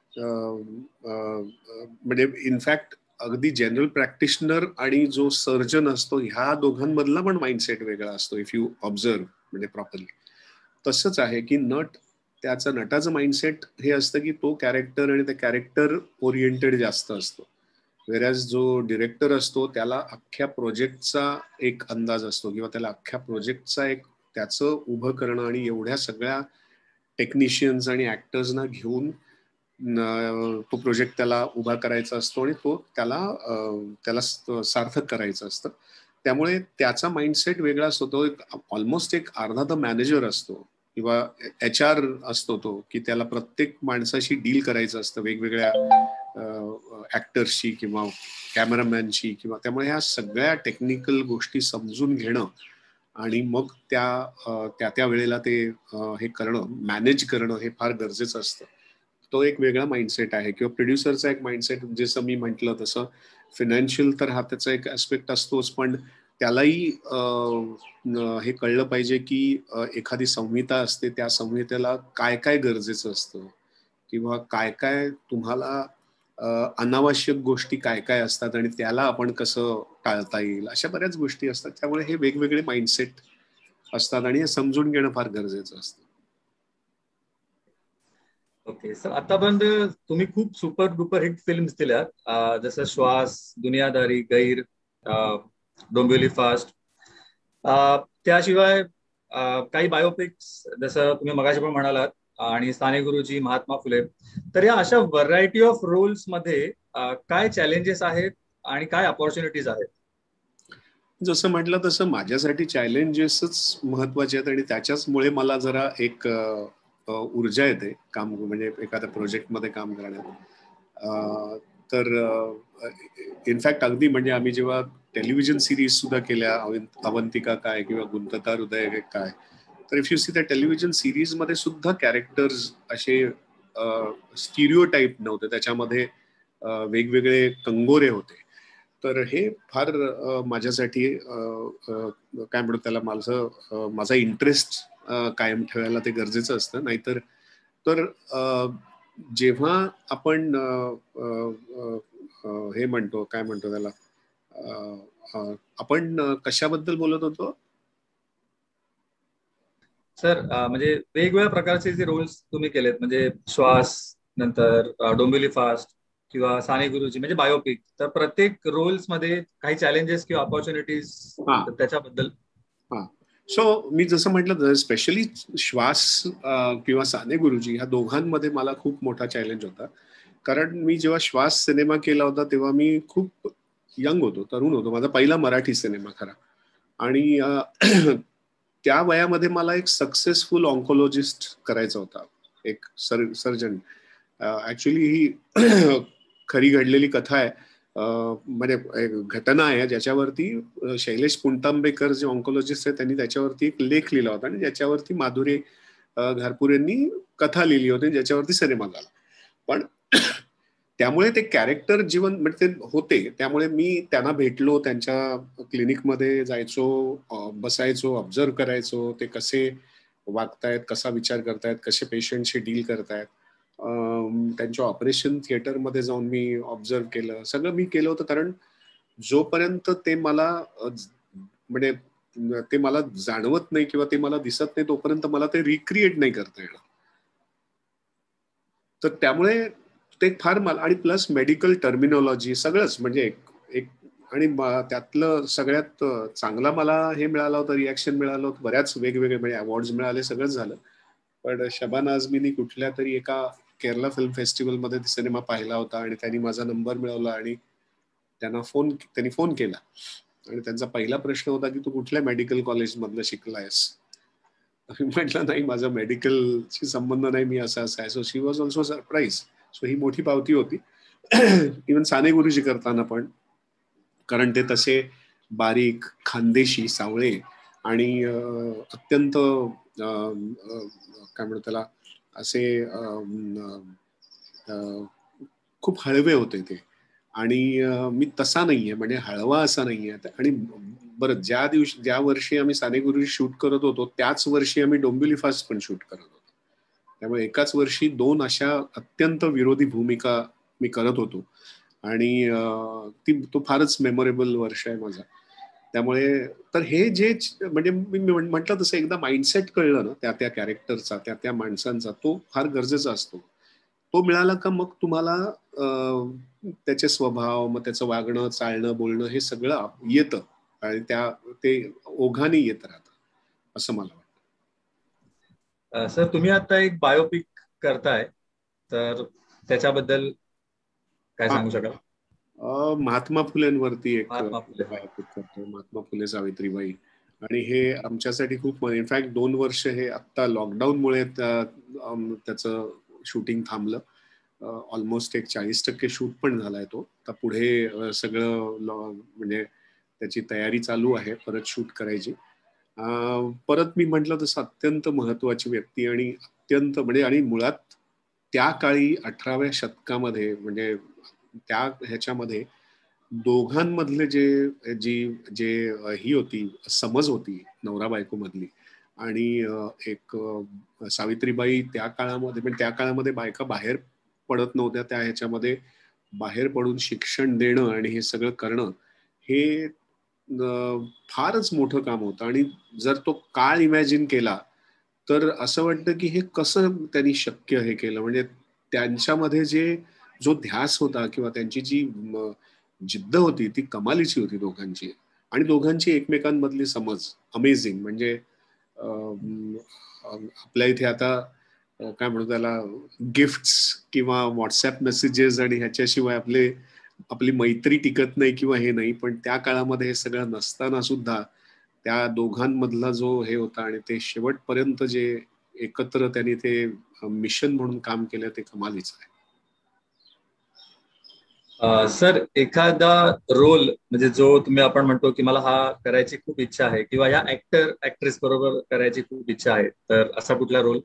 म्हणजे इनफॅक्ट अगदी जनरल प्रॅक्टिशनर आणि जो सर्जन असतो ह्या दोघांमधला पण माइंडसेट वेगळा असतो इफ यू ऑब्झर्व म्हणजे प्रॉपरली. तसंच आहे की नट, त्याचं नटाचं माइंडसेट हे असतं की तो कॅरेक्टर आणि त्या कॅरेक्टर ओरिएंटेड जास्त असतो. वेरॅज जो डिरेक्टर असतो त्याला अख्ख्या प्रोजेक्टचा एक अंदाज असतो किंवा त्याला अख्ख्या प्रोजेक्टचा एक त्याचं उभं करणं आणि एवढ्या सगळ्या टेक्निशियन्स आणि ऍक्टर्सना घेऊन तो प्रोजेक्ट त्याला उभा करायचा असतो आणि तो त्याला त्याला सार्थक करायचं असतं. त्यामुळे त्याचा माइंडसेट वेगळा असतो. तो एक ऑलमोस्ट एक अर्धा तर मॅनेजर असतो किंवा एच आर असतो तो, की त्याला प्रत्येक माणसाशी डील करायचं असतं, वेगवेगळ्या ऍक्टर्सशी किंवा कॅमेरामॅनशी किंवा, त्यामुळे ह्या सगळ्या टेक्निकल गोष्टी समजून घेणं आणि मग त्या त्या त्या वेळेला ते हे करणं, मॅनेज करणं हे फार गरजेचं असतं. तो एक वेगळा माइंडसेट आहे. किंवा प्रोड्युसरचा एक माइंडसेट, जसं मी म्हटलं तसं फायनान्शियल तर हा त्याचा एक ऍस्पेक्ट असतोच, पण त्यालाही हे कळलं पाहिजे की एखादी संहिता असते, त्या संहितेला काय काय गरजेचं असतं किंवा काय काय तुम्हाला अनावश्यक गोष्टी काय काय असतात आणि त्याला आपण कसं टाळता येईल, अशा बऱ्याच गोष्टी असतात. त्यामुळे हे वेगवेगळे माइंडसेट असतात आणि हे समजून घेणं फार गरजेचं असतं. ओके सर, आतापर्यंत तुम्ही खूप सुपर डुपर हिट फिल्म्स दिल्यात, अं, जसं श्वास, दुनियादारी, गैर, अं, डोंबिवली फास्ट. अं, त्याशिवाय अं, काही बायोपिक्स जसं तुम्ही मगाशी पण म्हणालात, आणि साने गुरुजी, महात्मा फुले. तर या अशा व्हरायटी ऑफ रोल्स मध्ये अं, काय चॅलेंजेस आहेत आणि काय अपॉर्च्युनिटीज आहेत? जसं म्हटलं तसं माझ्यासाठी चॅलेंजेसच महत्वाचे आहेत आणि त्याच्याचमुळे मला जरा एक अ, अ, ऊर्जा येते काम म्हणजे एखाद्या प्रोजेक्टमध्ये काम करण्यात. अ, तर इनफॅक्ट अगदी म्हणजे आम्ही जेव्हा टेलिव्हिजन सिरीज सुद्धा केल्या, अवं- अवंतिका काय किंवा गुंतता हृदय काय, तर इफ यू सी त्या टेलिव्हिजन सिरीज मध्ये सुद्धा कॅरेक्टर्स असे स्टिरिओ टाईप नव्हते, त्याच्यामध्ये अ, वेगवेगळे कंगोरे होते. तर हे फार अ, माझ्यासाठी अ, अ, काय म्हणतो त्याला, माझं अ, माझा इंटरेस्ट कायम ठेवायला ते गरजेचं असतं. नाहीतर तर अ, जेव्हा आपण अ, अ, अ, अ, हे म्हणतो, काय म्हणतो त्याला, अ, अ, आपण अ, कशाबद्दल बोलत होतो? सर अं, म्हणजे वेगवेगळ्या प्रकारचे जे रोल्स तुम्ही केलेत, म्हणजे श्वास, नंतर अं, डोंबिवली फास्ट किंवा साने गुरुजी, म्हणजे बायोपिक, तर प्रत्येक रोल्स मध्ये काही चॅलेंजेस किंवा अपॉर्च्युनिटीज, हा त्याच्याबद्दल. हा सो मी जसं म्हटलं, स्पेशली श्वास अ, किंवा साने गुरुजी ह्या दोघांमध्ये मला खूप मोठा चॅलेंज होता. कारण मी जेव्हा श्वास सिनेमा केला होता तेव्हा मी खूप यंग होतो, तरुण होतो. माझा पहिला मराठी सिनेमा खरा. आणि अ, त्या वयामध्ये मला एक सक्सेसफुल ऑन्कोलॉजिस्ट करायचा होता, एक सर सर्जन. ऍक्च्युली ही खरी घडलेली कथा आहे, अ, म्हणजे एक घटना आहे ज्याच्यावरती अ, शैलेश पुणतांबेकर जे ऑन्कोलॉजिस्ट आहेत त्यांनी त्याच्यावरती एक लेख लिहिला होता आणि ज्याच्यावरती माधुरी अ, घारपुरेंनी कथा लिहिली होती, ज्याच्यावरती सिनेमा झाला. पण त्यामुळे ते कॅरेक्टर जीवन म्हणजे ते होते, त्यामुळे मी त्यांना भेटलो, त्यांच्या क्लिनिकमध्ये जायचो, अ, बसायचो, ऑब्झर्व करायचो, ते कसे वागतायत, कसा विचार करतायत, कसे पेशंटशी डील करतायत. अम, त्यांच्या ऑपरेशन थिएटरमध्ये जाऊन मी ऑब्झर्व केलं, सगळं मी केलं होतं. कारण जोपर्यंत ते मला अ, ज- म्हणजे अ, ते मला जाणवत नाही किंवा ते मला दिसत नाही तोपर्यंत मला ते रिक्रिएट नाही करता येणार. तर त्यामुळे ते फार मला, आणि प्लस मेडिकल टर्मिनॉलॉजी सगळंच म्हणजे एक एक आणि म- त्यातलं सगळ्यात अ, चांगला मला हे मिळालं होतं, रिॲक्शन मिळालं होतं, बऱ्याच वेगवेगळे म्हणजे अवॉर्ड्स मिळाले, सगळंच झालं. पण शबाना आझमीनी कुठल्या तरी एका केरला फिल्म फेस्टिवलमध्ये सिनेमा पाहिला होता आणि त्यांनी माझा नंबर मिळवला आणि त्यांना फोन त्यांनी फोन केला आणि त्यांचा पहिला प्रश्न होता की तू कुठल्या मेडिकल कॉलेजमधलं शिकलायस. मी म्हटलं नाही, माझा मेडिकलशी संबंध नाही, मी असं असं आहे. So she was also surprise. So ही मोठी पावती होती. इवन साने गुरुजी करताना पण, कारण ते तसे बारीक, खानदेशी, सावळे आणि अं, अत्यंत अं, अं, काय म्हणतो त्याला, असे अं, अं, खूप हळवे होते ते. आणि अं, मी तसा नाहीये, म्हणजे हळवा असा नाहीये. आणि बरं, ज्या दिवशी ज्या वर्षी आम्ही साने गुरुजी शूट करत होतो त्याच वर्षी आम्ही डोंबिवली फास्ट पण शूट करत होतो. त्यामुळे एकाच वर्षी दोन अशा अत्यंत विरोधी भूमिका मी करत होतो. आणि अं, ती तो फारच मेमोरेबल वर्ष आहे माझा. त्यामुळे तर हे जे च- म्हणजे मी म्हण- म्हटलं तसं, एकदा माइंडसेट कळलं ना त्या त्या कॅरेक्टरचा, त्या त्या माणसांचा, तो फार गरजेचा असतो. तो मिळाला का मग तुम्हाला अं, त्याचे स्वभाव, मग त्याचं वागणं, चालणं, बोलणं हे सगळं येतं आणि त्या ते ओघाने येत राहतं, असं मला वाटतं. अं, सर, तुम्ही आता एक बायोपिक करताय, तर त्याच्याबद्दल काय हा, सांगू शकाल? अं, महात्मा फुलेंवरती एक महात्मा फुले. हा. बायोपिक करतोय, महात्मा फुले सावित्रीबाई. आणि हे आमच्यासाठी खूप, इनफॅक्ट दोन वर्ष हे आत्ता लॉकडाऊनमुळे त्या- अम, त्याचं शूटिंग थांबलं. ऑलमोस्ट एक चाळीस टक्के शूट पण झालाय तो. आता पुढे अ, सगळं ल- म्हणजे त्याची तयारी चालू आहे परत शूट करायची. अं, परत मी म्हटलं तसं अत्यंत महत्वाची व्यक्ती आणि अत्यंत म्हणजे, आणि मुळात त्या काळी अठराव्या शतकामध्ये म्हणजे त्या ह्याच्यामध्ये दोघांमधले जे जी जे अ, ही होती, समज होती नवरा बायको मधली. आणि अ, एक अ, सावित्रीबाई त्या काळामध्ये, म्हणजे त्या काळामध्ये बायका बाहेर पडत नव्हत्या, त्या ह्याच्यामध्ये बाहेर पडून शिक्षण देणं आणि हे सगळं करणं हे अ, फारच मोठं काम होतं. आणि जर तो काळ इमॅजिन केला तर असं वाटतं की हे कसं त्यांनी शक्य हे केलं, म्हणजे त्यांच्यामध्ये जे जो ध्यास होता किंवा त्यांची जी जिद्द होती ती कमालीची होती दोघांची, आणि दोघांची एकमेकांमधली समज अमेझिंग. म्हणजे आपल्या इथे आता काय म्हणतो त्याला, गिफ्ट्स किंवा व्हॉट्सअप मेसेजेस आणि ह्याच्याशिवाय आपले आपली मैत्री टिकत नाही किंवा हे नाही, पण त्या काळामध्ये हे सगळं नसताना सुद्धा त्या दोघांमधला जो हे होता आणि ते शेवटपर्यंत जे एकत्र त्यांनी ते मिशन म्हणून काम केलं ते कमालीच आहे. सर एखादा रोल म्हणजे जो तुम्ही आपण म्हणतो की मला हा करायची खूप इच्छा आहे किंवा या ऍक्टर ऍक्ट्रेस बरोबर करायची खूप इच्छा आहे, तर असा कुठला रोल?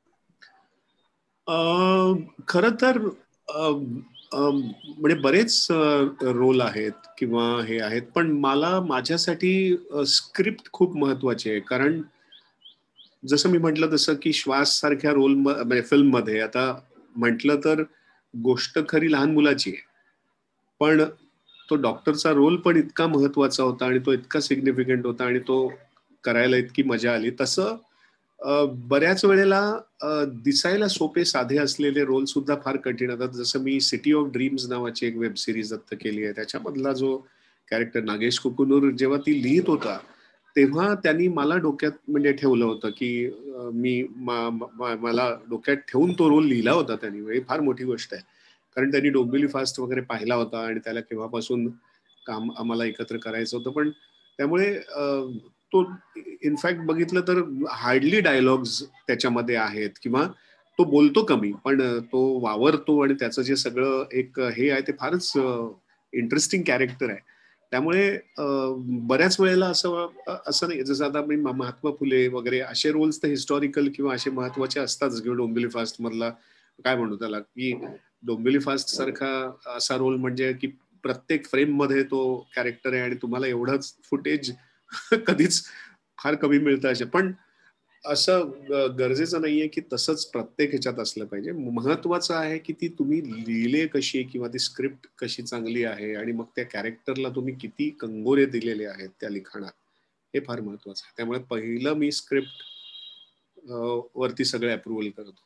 खर तर म्हणजे बरेच रोल आहेत किंवा हे आहेत, पण मला माझ्यासाठी स्क्रिप्ट खूप महत्वाची आहे. कारण जसं मी म्हटलं तसं की श्वास सारख्या रोल म्हणजे फिल्म मध्ये आता म्हटलं तर गोष्ट खरी लहान मुलाची आहे, पण तो डॉक्टरचा रोल पण इतका महत्वाचा होता आणि तो इतका सिग्निफिकंट होता आणि तो करायला इतकी मजा आली. तसं बऱ्याच वेळेला दिसायला सोपे साधे असलेले रोल सुद्धा फार कठीण होतात. जसं मी सिटी ऑफ ड्रीम्स नावाची एक वेब सिरीज दत्त केली आहे, त्याच्यामधला जो कॅरेक्टर नागेश कुकुनूर जेव्हा ती लिहित होता तेव्हा त्यांनी मला डोक्यात म्हणजे ठेवलं होतं की मी मला डोक्यात ठेवून तो रोल लिहिला होता त्यांनी. ही फार मोठी गोष्ट आहे, कारण त्यांनी डोंबिवली फास्ट वगैरे पाहिला होता आणि त्याला केव्हापासून काम आम्हाला एकत्र करायचं होतं. पण त्यामुळे तो इनफॅक्ट बघितलं तर हार्डली डायलॉग्स त्याच्यामध्ये आहेत किंवा तो बोलतो कमी, पण तो वावरतो आणि त्याचं जे सगळं एक हे आहे ते फारच इंटरेस्टिंग कॅरेक्टर आहे. त्यामुळे बऱ्याच वेळेला असं असं नाही, जसं आता मी महात्मा फुले वगैरे असे रोल्स तर हिस्टॉरिकल किंवा असे महत्वाचे असतातच किंवा डोंबिवली फास्ट मधला काय म्हणतो त्याला की डोंबिवली फास्ट सारखा असा रोल म्हणजे की प्रत्येक फ्रेम मध्ये तो कॅरेक्टर आहे आणि तुम्हाला एवढंच फुटेज कधीच फार कमी मिळतं असे. पण असं गरजेचं नाहीये की तसंच प्रत्येक ह्याच्यात असलं पाहिजे. महत्वाचं आहे की ती तुम्ही लिहिले कशी किंवा ती स्क्रिप्ट कशी चांगली आहे आणि मग त्या कॅरेक्टरला तुम्ही किती कंगोरे दिलेले आहेत त्या लिखाणात, हे फार महत्वाचं आहे. त्यामुळे पहिलं मी स्क्रिप्ट वरती सगळे अप्रुव्हल करतो.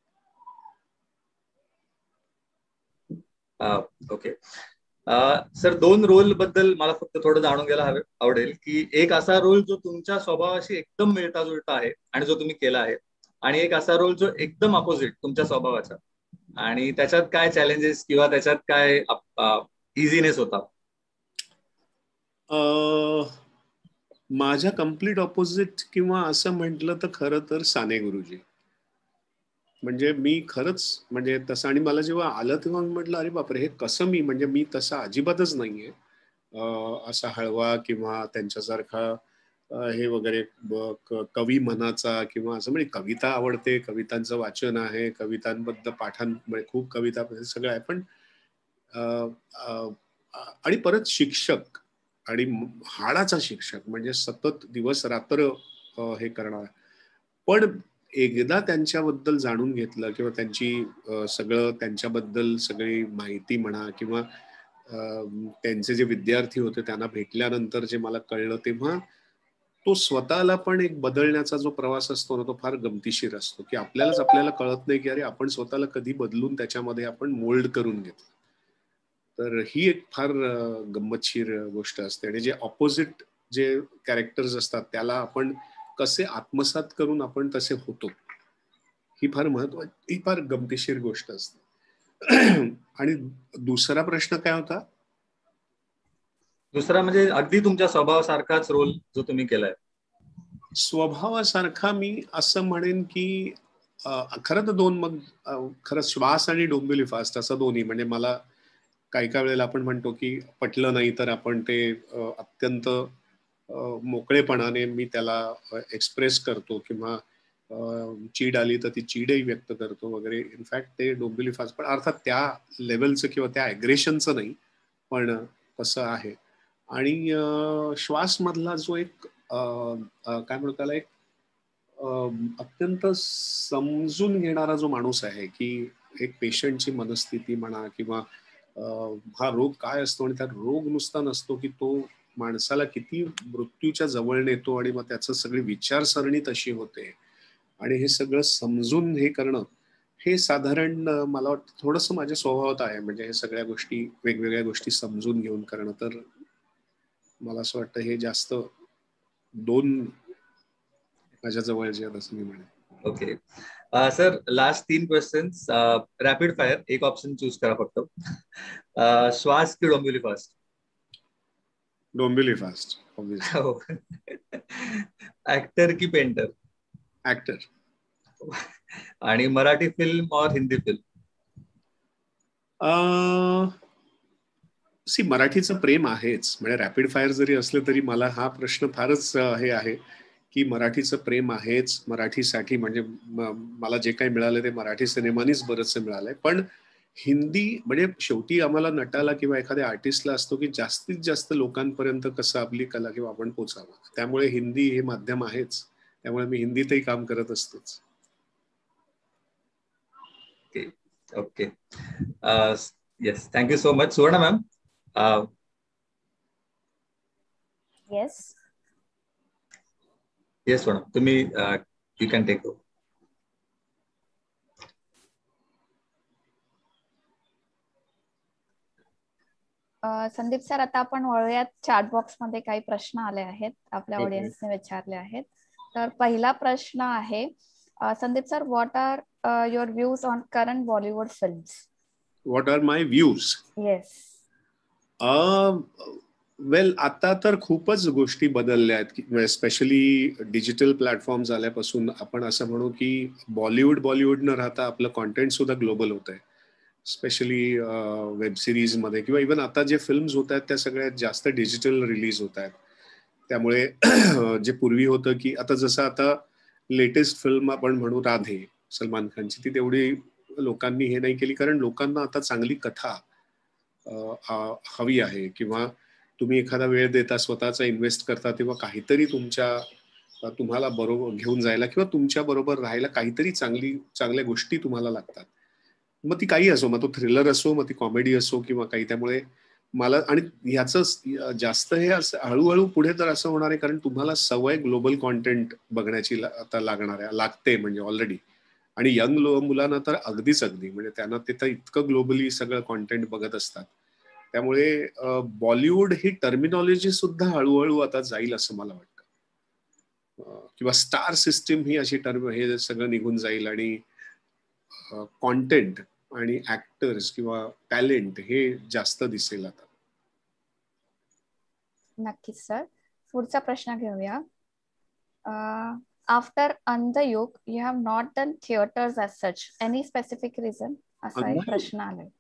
ओके सर, दोन रोल बद्दल मला फक्त थोडं जाणून घ्यायला हवे आवडेल की एक असा रोल जो तुमच्या स्वभावाशी एकदम मिळता जुळता आहे आणि जो तुम्ही केला आहे, आणि एक असा रोल जो एकदम अपोजिट तुमच्या स्वभावाचा आणि त्याच्यात काय चॅलेंजेस किंवा त्याच्यात काय इझीनेस होता? माझ्या कम्प्लीट ऑपोजिट किंवा असं म्हटलं तर खरं तर साने गुरुजी. म्हणजे मी खरंच म्हणजे तसं, आणि मला जेव्हा आलं तेव्हा मी म्हटलं अरे बापरे, हे कसं मी, म्हणजे मी तसा अजिबातच नाहीये असा हळवा किंवा त्यांच्यासारखा हे वगैरे कवी मनाचा किंवा असं. म्हणजे कविता आवडते, कवितांचं वाचन आहे, कवितांबद्दल पाठांमध्ये खूप कविता सगळं आहे, पण आणि परत शिक्षक आणि हाडाचा शिक्षक म्हणजे सतत दिवस रात्र हे करणार. पण एकदा त्यांच्याबद्दल जाणून घेतलं किंवा त्यांची सगळं त्यांच्याबद्दल सगळी माहिती म्हणा किंवा त्यांचे जे विद्यार्थी होते त्यांना भेटल्यानंतर जे मला कळलं, तेव्हा तो स्वतःला पण एक बदलण्याचा जो प्रवास असतो ना, तो फार गमतीशीर असतो की आपल्यालाच आपल्याला कळत नाही की अरे आपण स्वतःला कधी बदलून त्याच्यामध्ये आपण मोल्ड करून घेतो. तर ही एक फार गंमतशीर गोष्ट असते. आणि जे ऑपोजिट जे कॅरेक्टर्स असतात त्याला आपण कसे आत्मसात करून आपण तसे होतो, ही फार महत्वाची, ही फार गमतीशीर गोष्ट असते. आणि दुसरा प्रश्न काय होता? दुसरा म्हणजे अगदी तुमच्या स्वभावासारखाच रोल जो तुम्ही केलाय. स्वभावासारखा मी असं म्हणेन की खरं तर दोन, मग खरं श्वास आणि डोंबिवली फास्ट असं दोन्ही. म्हणजे मला काही काही वेळेला आपण म्हणतो की पटलं नाही तर आपण ते अत्यंत मोकळेपणाने मी त्याला एक्सप्रेस करतो किंवा चीड आली तर ती चीडही व्यक्त करतो वगैरे. इनफॅक्ट ते डोंबिवली फास्ट, पण अर्थात त्या लेवलचं किंवा त्या ॲग्रेशनचं नाही, पण तसं आहे. आणि श्वास मधला जो एक काय म्हणतो त्याला, एक अत्यंत समजून घेणारा जो माणूस आहे की एक पेशंटची मनस्थिती म्हणा किंवा हा रोग काय असतो, आणि त्या रोग नुसता नसतो की तो माणसाला किती मृत्यूच्या जवळ नेतो आणि मग त्याचं सगळी विचारसरणी तशी होते. आणि हे सगळं समजून हे करणं हे साधारण मला वाटतं थोडंसं माझ्या स्वभावात आहे. म्हणजे हे सगळ्या गोष्टी वेगवेगळ्या गोष्टी समजून घेऊन करणं, तर मला असं वाटतं हे जास्त दोन माझ्या जवळचे आहेत असं मी म्हणेन. ओके सर, लास्ट तीन क्वेश्चन्स, रॅपिड फायर. एक ऑप्शन चूज करा फक्त. uh, श्वास की Dombivli fast? Dombivli fast obviously. Actor की पेंटर? ऍक्टर. आणि मराठी फिल्म और हिंदी फिल्म? सी मराठीचं प्रेम आहेच. म्हणजे रॅपिड फायर जरी असलं तरी मला हा प्रश्न फारच हे आहे की मराठीचं प्रेम आहेच मराठीसाठी. म्हणजे मला जे काही मिळालं ते मराठी सिनेमानीच बरंचसं मिळालंय. पण हिंदी म्हणजे शेवटी आम्हाला नटाला किंवा एखाद्या आर्टिस्टला असतो की जास्तीत जास्त लोकांपर्यंत कसं आपली कला किंवा आपण पोचावं. त्यामुळे हिंदी हे माध्यम आहेच. त्यामुळे मी हिंदीतही काम करत असतोच. Okay okay yes, thank you so much. Suvarna ma'am. Yes yes Suvarna, तुम्ही you can take over. Sandeep sir, आता आपण वळूयात चॅट बॉक्स मध्ये काही प्रश्न आले आहेत, आपल्या Okay. ऑडियन्सने विचारले आहेत. तर पहिला प्रश्न आहे, Sandeep sir, what are your views on current Bollywood films? What are my views? Yes. Well, आता तर खूपच गोष्टी बदलल्या आहेत. स्पेशली डिजिटल प्लॅटफॉर्म आल्यापासून आपण असं म्हणू की बॉलिवूड बॉलिवूड न राहता आपलं कॉन्टेंट सुद्धा ग्लोबल होत आहे. स्पेशली वेब सिरीज मध्ये किंवा इव्हन आता जे फिल्म्स होत आहेत त्या सगळ्यात जास्त डिजिटल रिलीज होत आहेत. त्यामुळे जे पूर्वी होतं की आता जसं आता लेटेस्ट फिल्म आपण म्हणू राधे सलमान खानची, ती तेवढी लोकांनी हे नाही केली कारण लोकांना आता चांगली कथा हवी आहे किंवा तुम्ही एखादा वेळ देता, स्वतःचा इन्व्हेस्ट करता, तेव्हा काहीतरी तुमच्या तुम्हाला बरोबर घेऊन जायला किंवा तुमच्या बरोबर राहायला काहीतरी चांगली चांगल्या गोष्टी तुम्हाला लागतात. मग ती काही असो, मग तो थ्रिलर असो, मग ती कॉमेडी असो किंवा काही. त्यामुळे मला आणि ह्याचं जास्त हे असं हळूहळू पुढे तर असं होणार आहे कारण तुम्हाला सवय ग्लोबल कॉन्टेंट बघण्याची आता लागणार आहे, लागते म्हणजे ऑलरेडी. आणि यंग मुलांना तर अगदीच अगदी म्हणजे त्यांना तिथं इतकं ग्लोबली सगळं कॉन्टेंट बघत असतात. त्यामुळे बॉलिवूड ही टर्मिनॉलॉजी सुद्धा हळूहळू आता जाईल असं मला वाटतं. किंवा स्टार सिस्टीम ही अशी टर्म हे सगळं निघून जाईल आणि कॉन्टेंट आणि ऍक्टर्स किंवा टॅलेंट हे जास्त दिसेल आता. नक्कीच सर. पुढचा प्रश्न घेऊया. After Andhayug you have not done theatres as such, any specific reason? असा एक प्रश्न आलाय.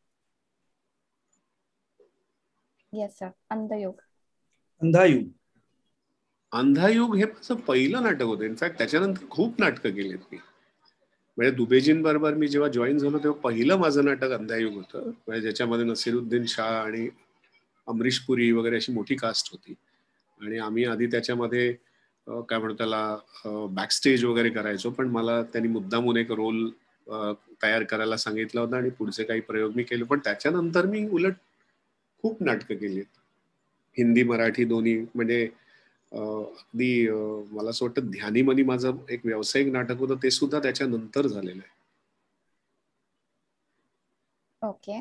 Yes sir. अंधयुग. अंधायुग अंधायुग हे माझं पहिलं नाटक होतं. इनफॅक्ट त्याच्यानंतर खूप नाटकं केलीत मी. म्हणजे दुबेजींबरोबर मी जेव्हा जॉईन झालो तेव्हा पहिलं माझं नाटक अंधायुग होतं, म्हणजे ज्याच्यामध्ये नसीरुद्दीन शाह आणि अमरीश पुरी वगैरे अशी मोठी कास्ट होती. आणि आम्ही आधी त्याच्यामध्ये काय म्हणतो त्याला बॅकस्टेज वगैरे करायचो, पण मला त्यांनी मुद्दामून एक रोल तयार करायला सांगितलं होतं आणि पुढचे काही प्रयोग मी केले. पण त्याच्यानंतर मी उलट खूप नाटकं केली, हिंदी मराठी दोन्ही. म्हणजे अगदी मला असं वाटतं ध्यानीमनी माझं एक व्यावसायिक नाटक होतं, ते सुद्धा त्याच्यानंतर झालेलं आहे. ओके.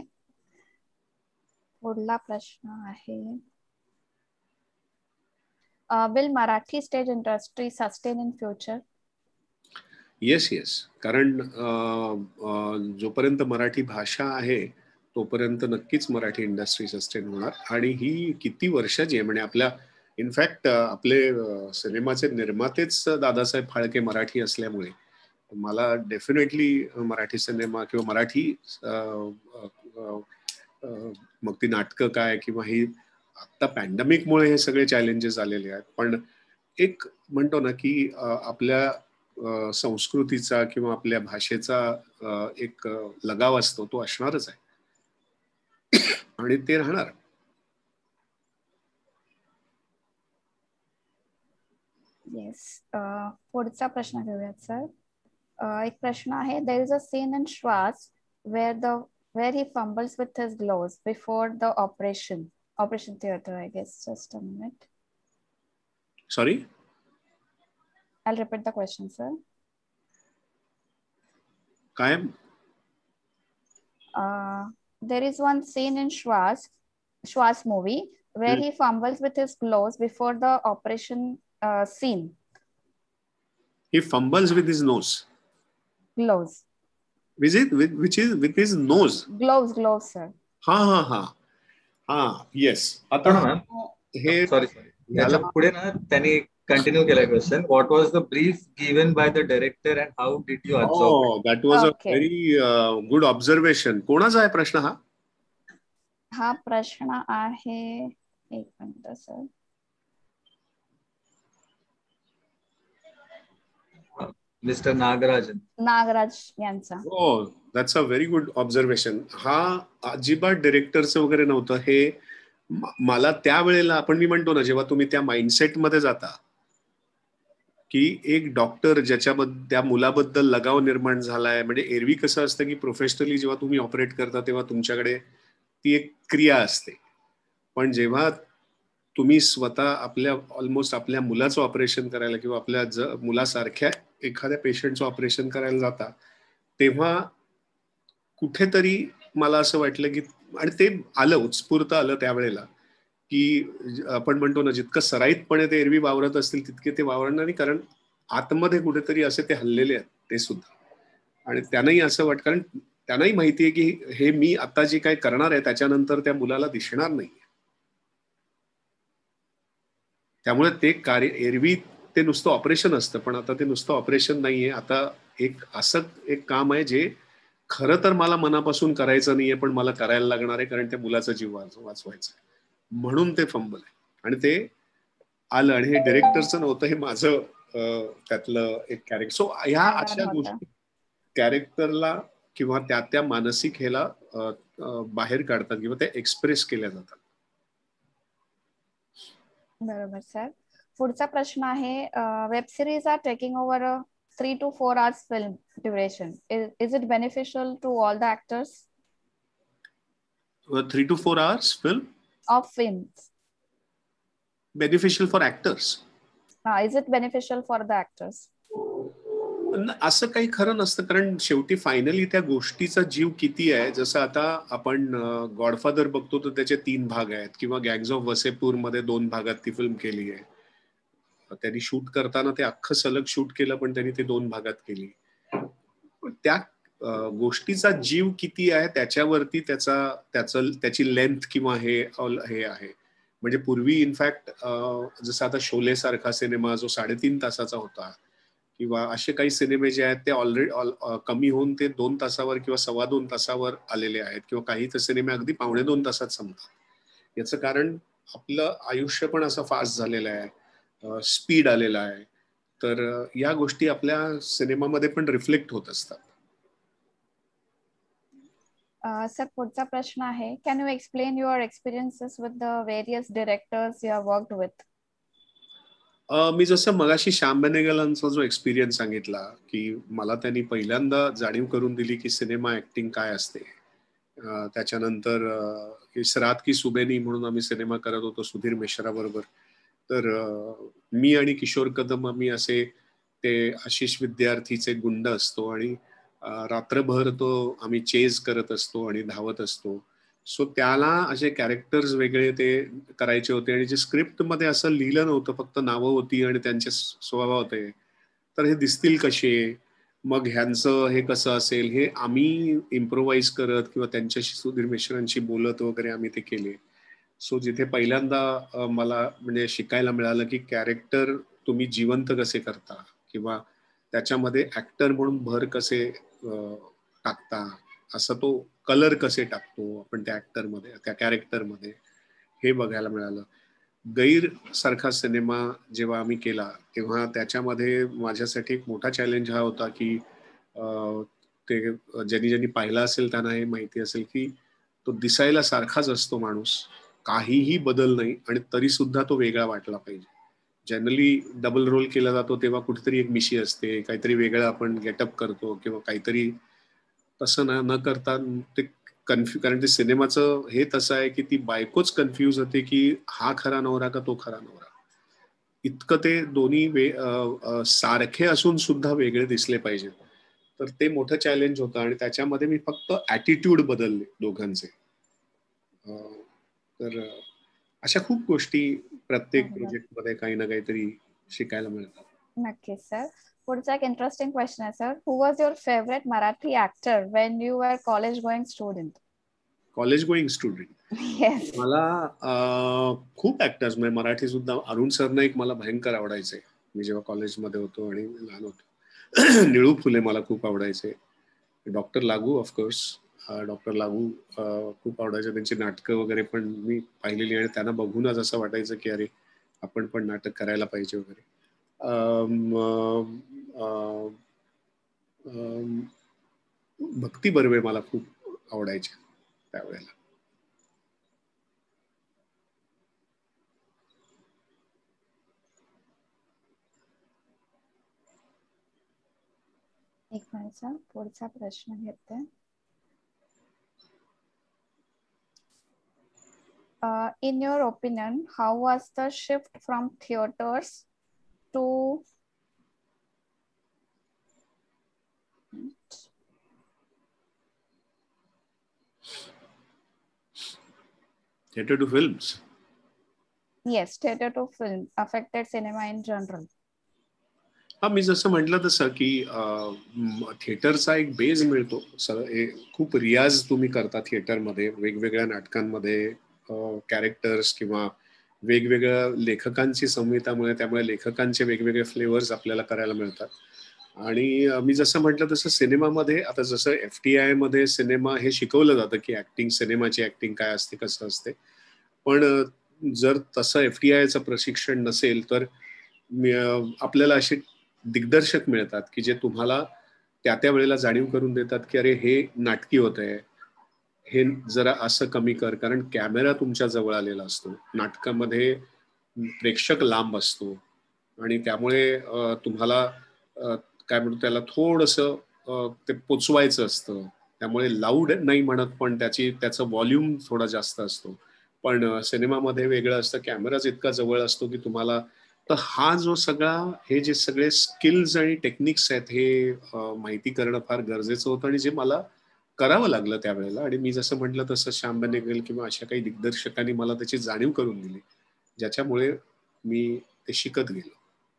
पुढला प्रश्न आहे, will Marathi stage industry sustain in future? Yes yes. कारण जोपर्यंत मराठी भाषा आहे तोपर्यंत नक्कीच मराठी इंडस्ट्री सस्टेन होणार. आणि ही किती वर्षाची आहे, म्हणजे आपल्या इनफॅक्ट आपले सिनेमाचे निर्मातेच दादासाहेब फाळके मराठी असल्यामुळे मला डेफिनेटली मराठी सिनेमा किंवा मराठी मग ती नाटकं काय किंवा ही आता पॅन्डेमिकमुळे हे सगळे चॅलेंजेस आलेले आहेत, पण एक म्हणतो ना की आपल्या संस्कृतीचा किंवा आपल्या भाषेचा एक लगाव असतो, तो असणारच आहे आणि ते राहणार. येस. पुढचा प्रश्न घेऊयात सर. एक प्रश्न आहे, there is a scene in Shwaas where the where he fumbles with his gloves before the operation operation theatre, I guess. Just a minute. Sorry, I'll repeat the question, sir. काय? There is one scene in Shwaas Shwaas movie where he fumbles with his gloves before the operation uh, scene. He fumbles with his nose. Gloves. Which is with, which is with his nose. Gloves, gloves, sir. हा हा हा हा yes. आता ma'am हे sorry sorry याच्या पुढे ना त्यांनी कंटिन्यू केलाय question. What was the brief given by the director and how did you observe? That was a Okay. Very good observation. कोणाचा आहे प्रश्न हा? हा प्रश्न आहे, एक minute sir, mister Nagarajan. Nagaraj यांचा. हो, that's a very good observation. हा अजिबात डिरेक्टरचं वगैरे नव्हतं हे. म- मला त्यावेळेला आपण मी म्हणतो ना, जेव्हा तुम्ही त्या माइंडसेट मध्ये जाता की एक डॉक्टर ज्याच्याबद्दल त्या मुलाबद्दल लगाव निर्माण झालाय, म्हणजे एरवी कसं असतं की प्रोफेशनली जेव्हा तुम्ही ऑपरेट करता तेव्हा तुमच्याकडे ती एक क्रिया असते, पण जेव्हा तुम्ही स्वतः आपल्या ऑलमोस्ट आपल्या मुलाचं ऑपरेशन करायला किंवा आपल्या ज मुलासारख्या एखाद्या पेशंटचं ऑपरेशन करायला जाता, तेव्हा कुठेतरी मला असं वाटलं की, आणि ते आलं उत्स्फूर्त आलं त्यावेळेला की आपण म्हणतो ना, जितकं सराईतपणे ते एरवी वावरत असतील तितके ते वावरणार नाही, कारण आतमध्ये कुठेतरी असे ते हल्लेले आहेत ते सुद्धा. आणि त्यांनाही असं वाटतं, कारण त्यांनाही माहिती आहे की हे मी आता जे काही करणार आहे त्याच्यानंतर त्या मुलाला दिसणार नाही. त्यामुळे ते कार्य एरवी ते नुसतं ऑपरेशन असतं, पण आता ते नुसतं ऑपरेशन नाहीये. आता एक असं एक काम आहे जे खरं तर मला मनापासून करायचं नाहीये, पण मला करायला लागणार आहे, कारण त्या मुलाचा जीव वाच वाचवायचा आहे. म्हणून ते फंबल आहे आणि ते आलं. आणि हे डिरेक्टरचं नव्हतं, हे माझं त्यातलं एक कॅरेक्टर. सो ह्या अशा गोष्टी कॅरेक्टरला किंवा त्या त्या मानसिक ह्याला बाहेर काढतात किंवा त्या एक्सप्रेस केल्या जातात. बरोबर सर. पुढचा प्रश्न आहे, web series are taking over a three two four hours film duration. Is it beneficial to all the actors? Three two four hours film of films. Beneficial for actors. Is it beneficial for the actors? असं काही खरं नसतं, कारण शेवटी finally त्या गोष्टीचा जीव किती आहे. जसं आता आपण गॉडफादर बघतो तर त्याचे तीन भाग आहेत, किंवा गँग्स ऑफ वसेपूर मध्ये दोन भागात ती फिल्म केली आहे. त्यांनी शूट करताना ते अख्खं सलग शूट केलं, पण त्यांनी ते दोन भागात केली. त्या गोष्टीचा जीव किती आहे त्याच्यावरती त्याचा त्याचं त्याची लेंथ किंवा हे हे आहे. म्हणजे पूर्वी इनफॅक्ट जसं आता शोले सारखा सिनेमा जो साडेतीन तासाचा होता, किंवा असे काही सिनेमे जे आहेत ते ऑलरेडी कमी होऊन ते दोन तासावर किंवा सव्वा दोन तासावर आलेले आहेत, किंवा काही तर सिनेमे अगदी पावणे दोन तासात संपतात. याचं कारण आपलं आयुष्य पण असं फास्ट झालेलं आहे, स्पीड आलेला आहे. तर या गोष्टी आपल्या सिनेमामध्ये पण रिफ्लेक्ट होत असतात. सर पुढचा प्रश्न आहे, can you explain your experiences with the various directors you have worked with? मी जसं मगाशी श्याम बेनेगलांचा जो एक्सपिरियन्स सांगितला की मला त्यांनी पहिल्यांदा जाणीव करून दिली की सिनेमा ऍक्टिंग काय असते. त्याच्यानंतर इसरात की सुबेनी म्हणून आम्ही सिनेमा करत होतो सुधीर मिश्रा बरोबर. तर मी आणि किशोर कदम आम्ही असे ते आशिष विद्यार्थीचे गुंड असतो आणि रात्रभर तो आम्ही चेज करत असतो आणि धावत असतो. सो त्याला असे कॅरेक्टर्स वेगळे ते करायचे होते, आणि जे स्क्रिप्ट मध्ये असं लिहिलं नव्हतं, फक्त नावं होती आणि त्यांचे स्वभाव होते. तर हे दिसतील कसे, मग ह्यांचं हे कसं असेल, हे आम्ही इम्प्रोवाइज करत किंवा त्यांच्याशी सुधीर मिश्रांशी बोलत वगैरे आम्ही ते केले. सो जिथे पहिल्यांदा मला म्हणजे शिकायला मिळालं की कॅरेक्टर तुम्ही जिवंत कसे करता, किंवा त्याच्यामध्ये ऍक्टर म्हणून भर कसे टाकता, असं तो कलर कसे टाकतो आपण त्या ऍक्टरमध्ये त्या कॅरेक्टरमध्ये, हे बघायला मिळालं. गैर सारखा सिनेमा जेव्हा आम्ही केला तेव्हा त्याच्यामध्ये माझ्यासाठी एक मोठा चॅलेंज हा होता की ते ज्यांनी ज्यांनी पाहिला असेल त्यांना हे माहिती असेल की तो दिसायला सारखाच असतो माणूस, काहीही बदल नाही, आणि तरी सुद्धा तो वेगळा वाटला पाहिजे. जनरली डबल रोल केला जातो तेव्हा कुठेतरी एक मिशी असते, काहीतरी वेगळं आपण गेटअप करतो किंवा काहीतरी. तसं न न करता ते कन्फ्यू कारण ते सिनेमाचं हे तसं आहे की ती बायकोच कन्फ्यूज होते की हा खरा नवरा का तो खरा नवरा. इतकं ते दोन्ही वे सारखे असून सुद्धा वेगळे दिसले पाहिजेत. तर ते मोठं चॅलेंज होतं आणि त्याच्यामध्ये मी फक्त ॲटिट्यूड बदलले दोघांचे. तर अशा खूप गोष्टी प्रत्येक प्रोजेक्टमध्ये काही ना काहीतरी शिकायला मिळतात. नक्कीच सर. पुढचा एक इंटरेस्टिंग क्वेश्चन आहे sir. Who was your favourite Marathi actor when you were college going student? College going student yes. मला खूप ऍक्टर्स म्हणजे मराठी सुद्धा अरुण सरनाईक मला भयंकर आवडायचे मी जेव्हा कॉलेजमध्ये होतो आणि लहान होतो. निळू फुले मला खूप आवडायचे. डॉक्टर लागू ऑफकोर्स डॉक्टर लागू खूप आवडायचे. त्यांची नाटकं वगैरे पण मी पाहिलेली आणि त्यांना बघूनच असं वाटायचं की अरे आपण पण नाटक करायला पाहिजे वगैरे. भक्ती बर्वे मला खूप आवडायचे त्यावेळेला. एक मिनिट, पुढचा प्रश्न घेते. Uh, in your opinion, how was the shift from theaters to theater to films? Yes, theater to film affected cinema in general. हा, मी जसं म्हटलं तसं की थिएटरचा एक बेस मिळतो. खूप रियाज तुम्ही करता थिएटरमध्ये, वेगवेगळ्या नाटकांमध्ये कॅरेक्टर्स किंवा वेगवेगळ्या लेखकांची संहितामुळे, त्यामुळे लेखकांचे वेगवेगळे फ्लेवर्स आपल्याला करायला मिळतात. आणि मी जसं म्हटलं तसं सिनेमामध्ये आता जसं एफ टी आय मध्ये सिनेमा हे शिकवलं जातं की ऍक्टिंग, सिनेमाची ऍक्टिंग काय असते, कसं असते. पण जर तसं एफ टी आयचं प्रशिक्षण नसेल तर आपल्याला असे दिग्दर्शक मिळतात की जे तुम्हाला त्या त्या वेळेला जाणीव करून देतात की अरे हे नाटकी होत आहे, हे जरा असं कमी कर, कारण कॅमेरा तुमच्या जवळ आलेला असतो. नाटकामध्ये प्रेक्षक लांब असतो आणि त्यामुळे तुम्हाला काय म्हणतो त्याला थोडंसं ते पोचवायचं असतं. त्यामुळे लाऊड नाही म्हणत पण त्याची त्याचं व्हॉल्यूम थोडा जास्त असतो. पण सिनेमामध्ये वेगळं असतं, कॅमेराच इतका जवळ असतो की तुम्हाला. तर हा जो सगळा हे जे सगळे स्किल्स आणि टेक्निक्स आहेत हे माहिती करणं फार गरजेचं होतं आणि जे मला करावं लागलं त्यावेळेला. आणि मी जसं म्हटलं तसं श्याम बेनेगल किंवा अशा काही दिग्दर्शकांनी मला त्याची जाणीव करून दिली, ज्याच्यामुळे मी ते शिकत गेलो.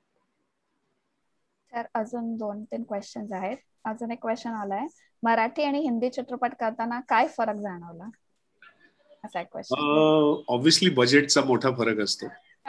सर अजून दोन तीन क्वेश्चन्स आहेत. अजून एक क्वेश्चन आलाय, मराठी आणि हिंदी चित्रपट करताना काय फरक जाणवला? असा एक क्वेश्चन. ऑब्व्हियसली बजेटचा मोठा फरक असतो.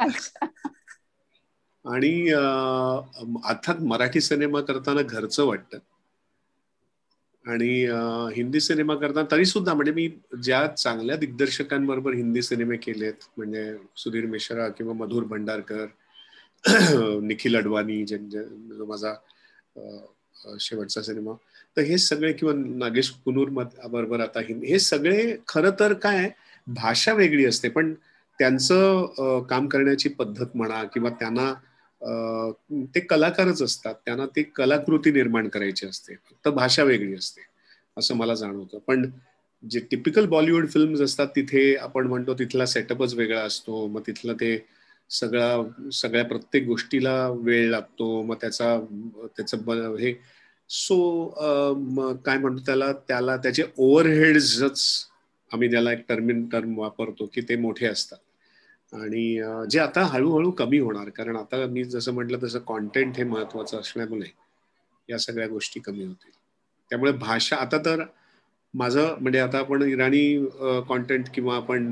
आणि अर्थात मराठी सिनेमा करताना घरचं वाटतं आणि हिंदी सिनेमा करताना तरी सुद्धा म्हणजे मी ज्या चांगल्या दिग्दर्शकांबरोबर हिंदी सिनेमे केलेत, म्हणजे सुधीर मिश्रा किंवा मधुर भंडारकर, निखिल अडवाणी जो माझा शेवटचा सिनेमा, तर हे सगळे, किंवा नागेश कुनूर बरोबर आता हिंदी, हे सगळे खरं तर काय भाषा वेगळी असते पण त्यांचं काम करण्याची पद्धत म्हणा किंवा त्यांना ते कलाकारच असतात, त्यांना ती कलाकृती निर्माण करायची असते, फक्त भाषा वेगळी असते असं मला जाणवतं. पण जे टिपिकल बॉलिवूड फिल्म्स असतात तिथे आपण म्हणतो तिथला सेटअपच वेगळा असतो, मग तिथलं ते सगळा सगळ्या प्रत्येक गोष्टीला वेळ लागतो, मग त्याचा त्याचं हे सो काय म्हणतो त्याला त्याला त्याचे ओव्हरहेड्सच आम्ही त्याला एक टर्मिन टर्म वापरतो की ते मोठे असतात आणि जे आता हळूहळू कमी होणार, कारण आता मी जसं म्हटलं तसं कॉन्टेंट हे महत्वाचं असल्यामुळे या सगळ्या गोष्टी कमी होतील. त्यामुळे भाषा आता तर माझं म्हणजे आता आपण इराणी कॉन्टेंट किंवा आपण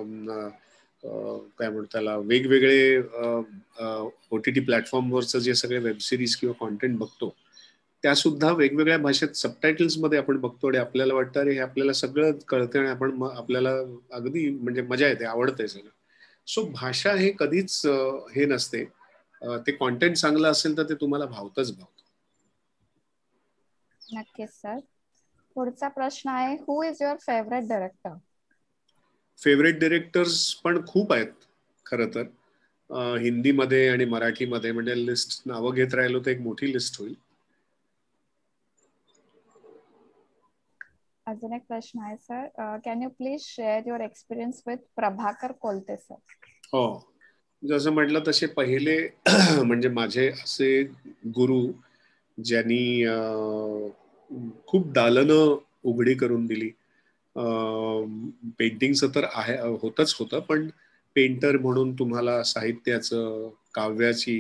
काय म्हणतो त्याला वेगवेगळे ओ टी टी प्लॅटफॉर्मवरचं जे सगळे वेब सिरीज किंवा कॉन्टेंट बघतो त्या सुद्धा वेगवेगळ्या भाषेत सबटायटल्स मध्ये आपण बघतो आणि आपल्याला वाटतं अरे हे आपल्याला सगळं कळतं आणि आपण आपल्याला अगदी म्हणजे मजा येते, आवडतंय सगळं. सो भाषा हे कधीच हे नसते, ते कॉन्टेंट चांगलं असेल तर ते तुम्हाला भावतच भावतं. नक्कीच सर. पुढचा प्रश्न आहे, who is your favourite director? Favourite directors पण खूप आहेत खरं तर, हिंदीमध्ये आणि मराठीमध्ये, म्हणजे लिस्ट नावं घेत राहिलो तर एक मोठी लिस्ट होईल. अजून एक प्रश्न आहे sir, can you please share your experience with Prabhakar Kolte sir? हो, जसं म्हटलं तसे पहिले म्हणजे माझे असे गुरु ज्यांनी खूप दालनं उघडी करून दिली. पेंटिंगचं तर आहे होतच होतं, पण पेंटर म्हणून तुम्हाला साहित्याचं, काव्याची,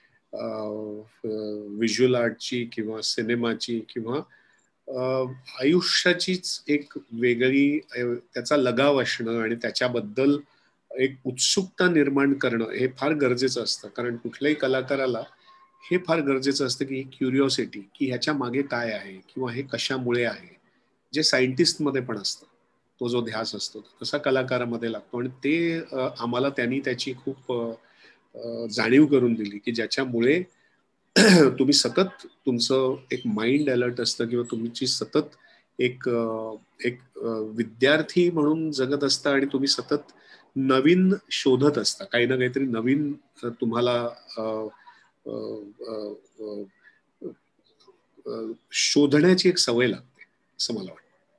व्हिज्युअल आर्टची किंवा सिनेमाची किंवा आयुष्याचीच एक वेगळी त्याचा लगाव असणं आणि त्याच्याबद्दल एक उत्सुकता निर्माण करणं हे फार गरजेचं असतं. कारण कुठल्याही कलाकाराला हे फार गरजेचं असतं की क्युरिओसिटी, की ह्याच्या मागे काय आहे किंवा हे कशामुळे आहे, जे सायंटिस्टमध्ये पण असतं. तो जो ध्यास असतो तसा कलाकारामध्ये लागतो आणि ते आम्हाला त्यांनी त्याची खूप जाणीव करून दिली की ज्याच्यामुळे तुम्ही सतत तुमचं एक माइंड अलर्ट असतं किंवा तुमची सतत एक एक विद्यार्थी म्हणून जगत असता आणि तुम्ही सतत नवीन शोधत असता, काही ना काहीतरी नवीन तुम्हाला शोधण्याची एक सवय लागते असं मला वाटतं.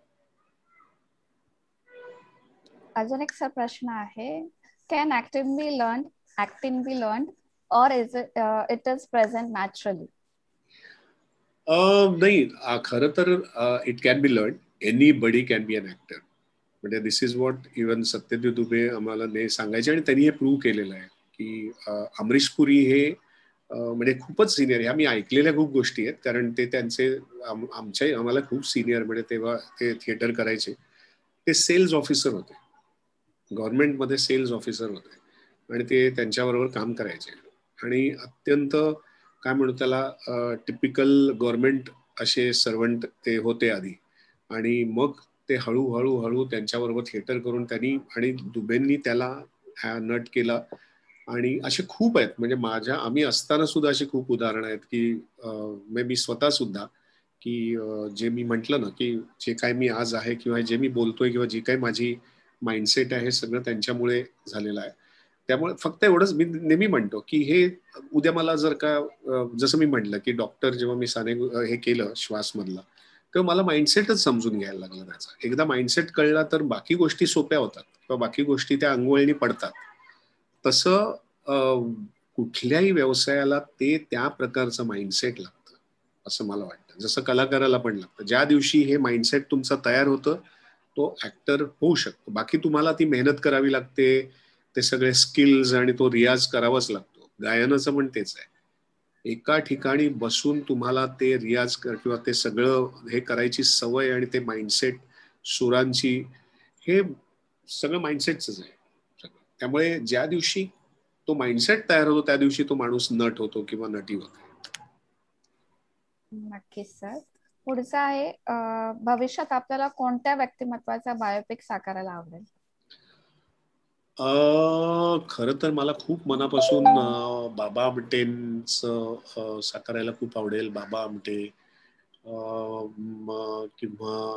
अजून एक सर प्रश्न आहे, can acting be learn acting be learn or is it uh, it is present naturally? uh, नाही, खरं तर it can be learn. Anybody can be an actor. म्हणजे this is what even Satyajit Dubey आम्हाला ने सांगायचे आणि त्यांनी हे प्रूव्ह केलेलं आहे की अमरीश पुरी हे म्हणजे खूपच सिनियर आहे. आम्ही ऐकलेल्या खूप गोष्टी आहेत कारण ते त्यांचे आमच्या आम्हाला खूप सिनियर म्हणजे तेव्हा ते थिएटर करायचे. ते सेल्स ऑफिसर होते, गव्हर्नमेंटमध्ये सेल्स ऑफिसर होते आणि ते त्यांच्याबरोबर काम करायचे आणि अत्यंत काय म्हणू त्याला टिपिकल गव्हर्नमेंट असे सर्वंट ते होते आधी आणि मग ते हळूहळू हळू त्यांच्याबरोबर थिएटर करून त्यांनी आणि दुबेंनी त्याला नट केला आणि असे खूप आहेत. म्हणजे माझ्या आम्ही असताना सुद्धा अशी खूप उदाहरणं आहेत की मे मी स्वतः सुद्धा की जे मी म्हटलं ना की जे काय मी आज आहे किंवा जे मी बोलतोय किंवा जी काही माझी माइंडसेट आहे सगळं त्यांच्यामुळे झालेलं आहे. त्यामुळे फक्त एवढंच मी नेहमी म्हणतो की हे उद्या मला जर का जसं मी म्हटलं की डॉक्टर जेव्हा मी साने हे केलं श्वासमधला तेव्हा मला माइंडसेटच समजून घ्यायला लागला त्याचा. एकदा माइंडसेट कळला तर बाकी गोष्टी सोप्या होतात किंवा बाकी गोष्टी त्या अंगवळणी पडतात. तसं कुठल्याही व्यवसायाला ते त्या प्रकारचं माइंडसेट लागतं असं मला वाटतं. जसं कलाकाराला पण लागतं. ज्या दिवशी हे माइंडसेट तुमचं तयार होतं तो ऍक्टर होऊ शकतो. बाकी तुम्हाला ती मेहनत करावी लागते, ते सगळे स्किल्स आणि तो रियाज करावाच लागतो. गायनाचं पण तेच आहे. एका ठिकाणी बसून तुम्हाला ते रियाज किंवा ते सगळं हे करायची सवय आणि ते माइंडसेट सुरांची हे सगळं माइंडसेटच आहे. त्यामुळे ज्या दिवशी तो माइंडसेट तयार होतो त्या दिवशी तो माणूस नट होतो किंवा नटी होतो. नक्कीच सर. पुढचा आहे, भविष्यात आपल्याला कोणत्या व्यक्तिमत्वाचा बायोपिक साकारायला आवडेल? खरं तर मला खूप मनापासून बाबा आमटेंचं साकारायला खूप आवडेल. बाबा आमटे किंवा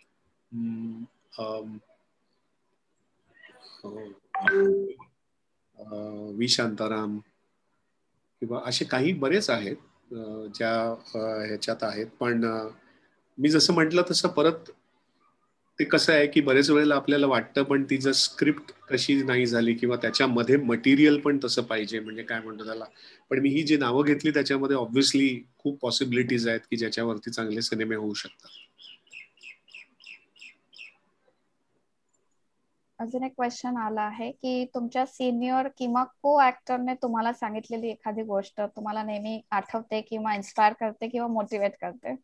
व्ही शांताराम किंवा असे काही बरेच आहेत ज्या ह्याच्यात आहेत. पण मी जसं म्हटलं तसं परत ते कसं आहे की बरेच वेळेला आपल्याला वाटतं पण ती जर स्क्रिप्ट कशी नाही झाली किंवा त्याच्यामध्ये मटेरियल पण तसं पाहिजे म्हणजे काय म्हणतो त्याला. पण मी ही जी नावं घेतली त्याच्यामध्ये ऑब्व्हियसली खूप पॉसिबिलिटीज आहेत की ज्याच्यावरती चांगले सिनेमे होऊ शकतात. अजून एक क्वेश्चन आला आहे की तुमच्या सिनियर किंवा को ऍक्टरने तुम्हाला सांगितलेली एखादी गोष्ट तुम्हाला नेहमी आठवते किंवा इन्स्पायर करते किंवा मोटिवेट करते?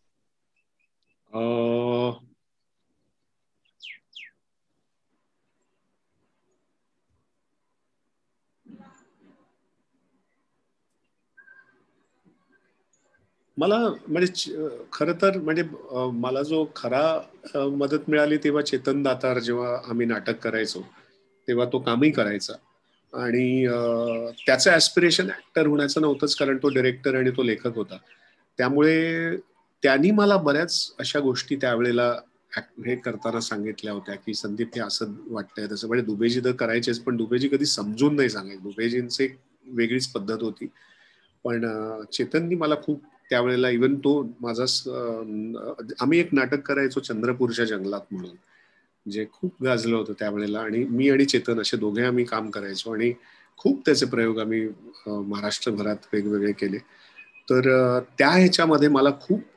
मला म्हणजे खरं तर म्हणजे मला जो खरा मदत मिळाली तेव्हा चेतन दातार जेव्हा आम्ही नाटक करायचो तेव्हा तो कामही करायचा आणि त्याचं ऍस्पिरेशन ऍक्टर होण्याचं नव्हतंच कारण तो डायरेक्टर आणि तो लेखक होता. त्यामुळे त्यांनी मला बऱ्याच अशा गोष्टी त्यावेळेला हे करताना सांगितल्या होत्या की संदीप हे असं वाटतंय तसं. म्हणजे दुबेजी तर करायचेच पण दुबेजी कधी समजून नाही सांगायचे. दुबेजींची एक वेगळीच पद्धत होती. पण चेतननी मला खूप त्यावेळेला इव्हन तो माझा आम्ही एक नाटक करायचो चंद्रपूरच्या जंगलात म्हणून जे खूप गाजलं होतं त्यावेळेला आणि मी आणि चेतन असे दोघे आम्ही काम करायचो आणि खूप त्याचे प्रयोग आम्ही महाराष्ट्रभरात वेगवेगळे केले. तर त्या ह्याच्यामध्ये मला खूप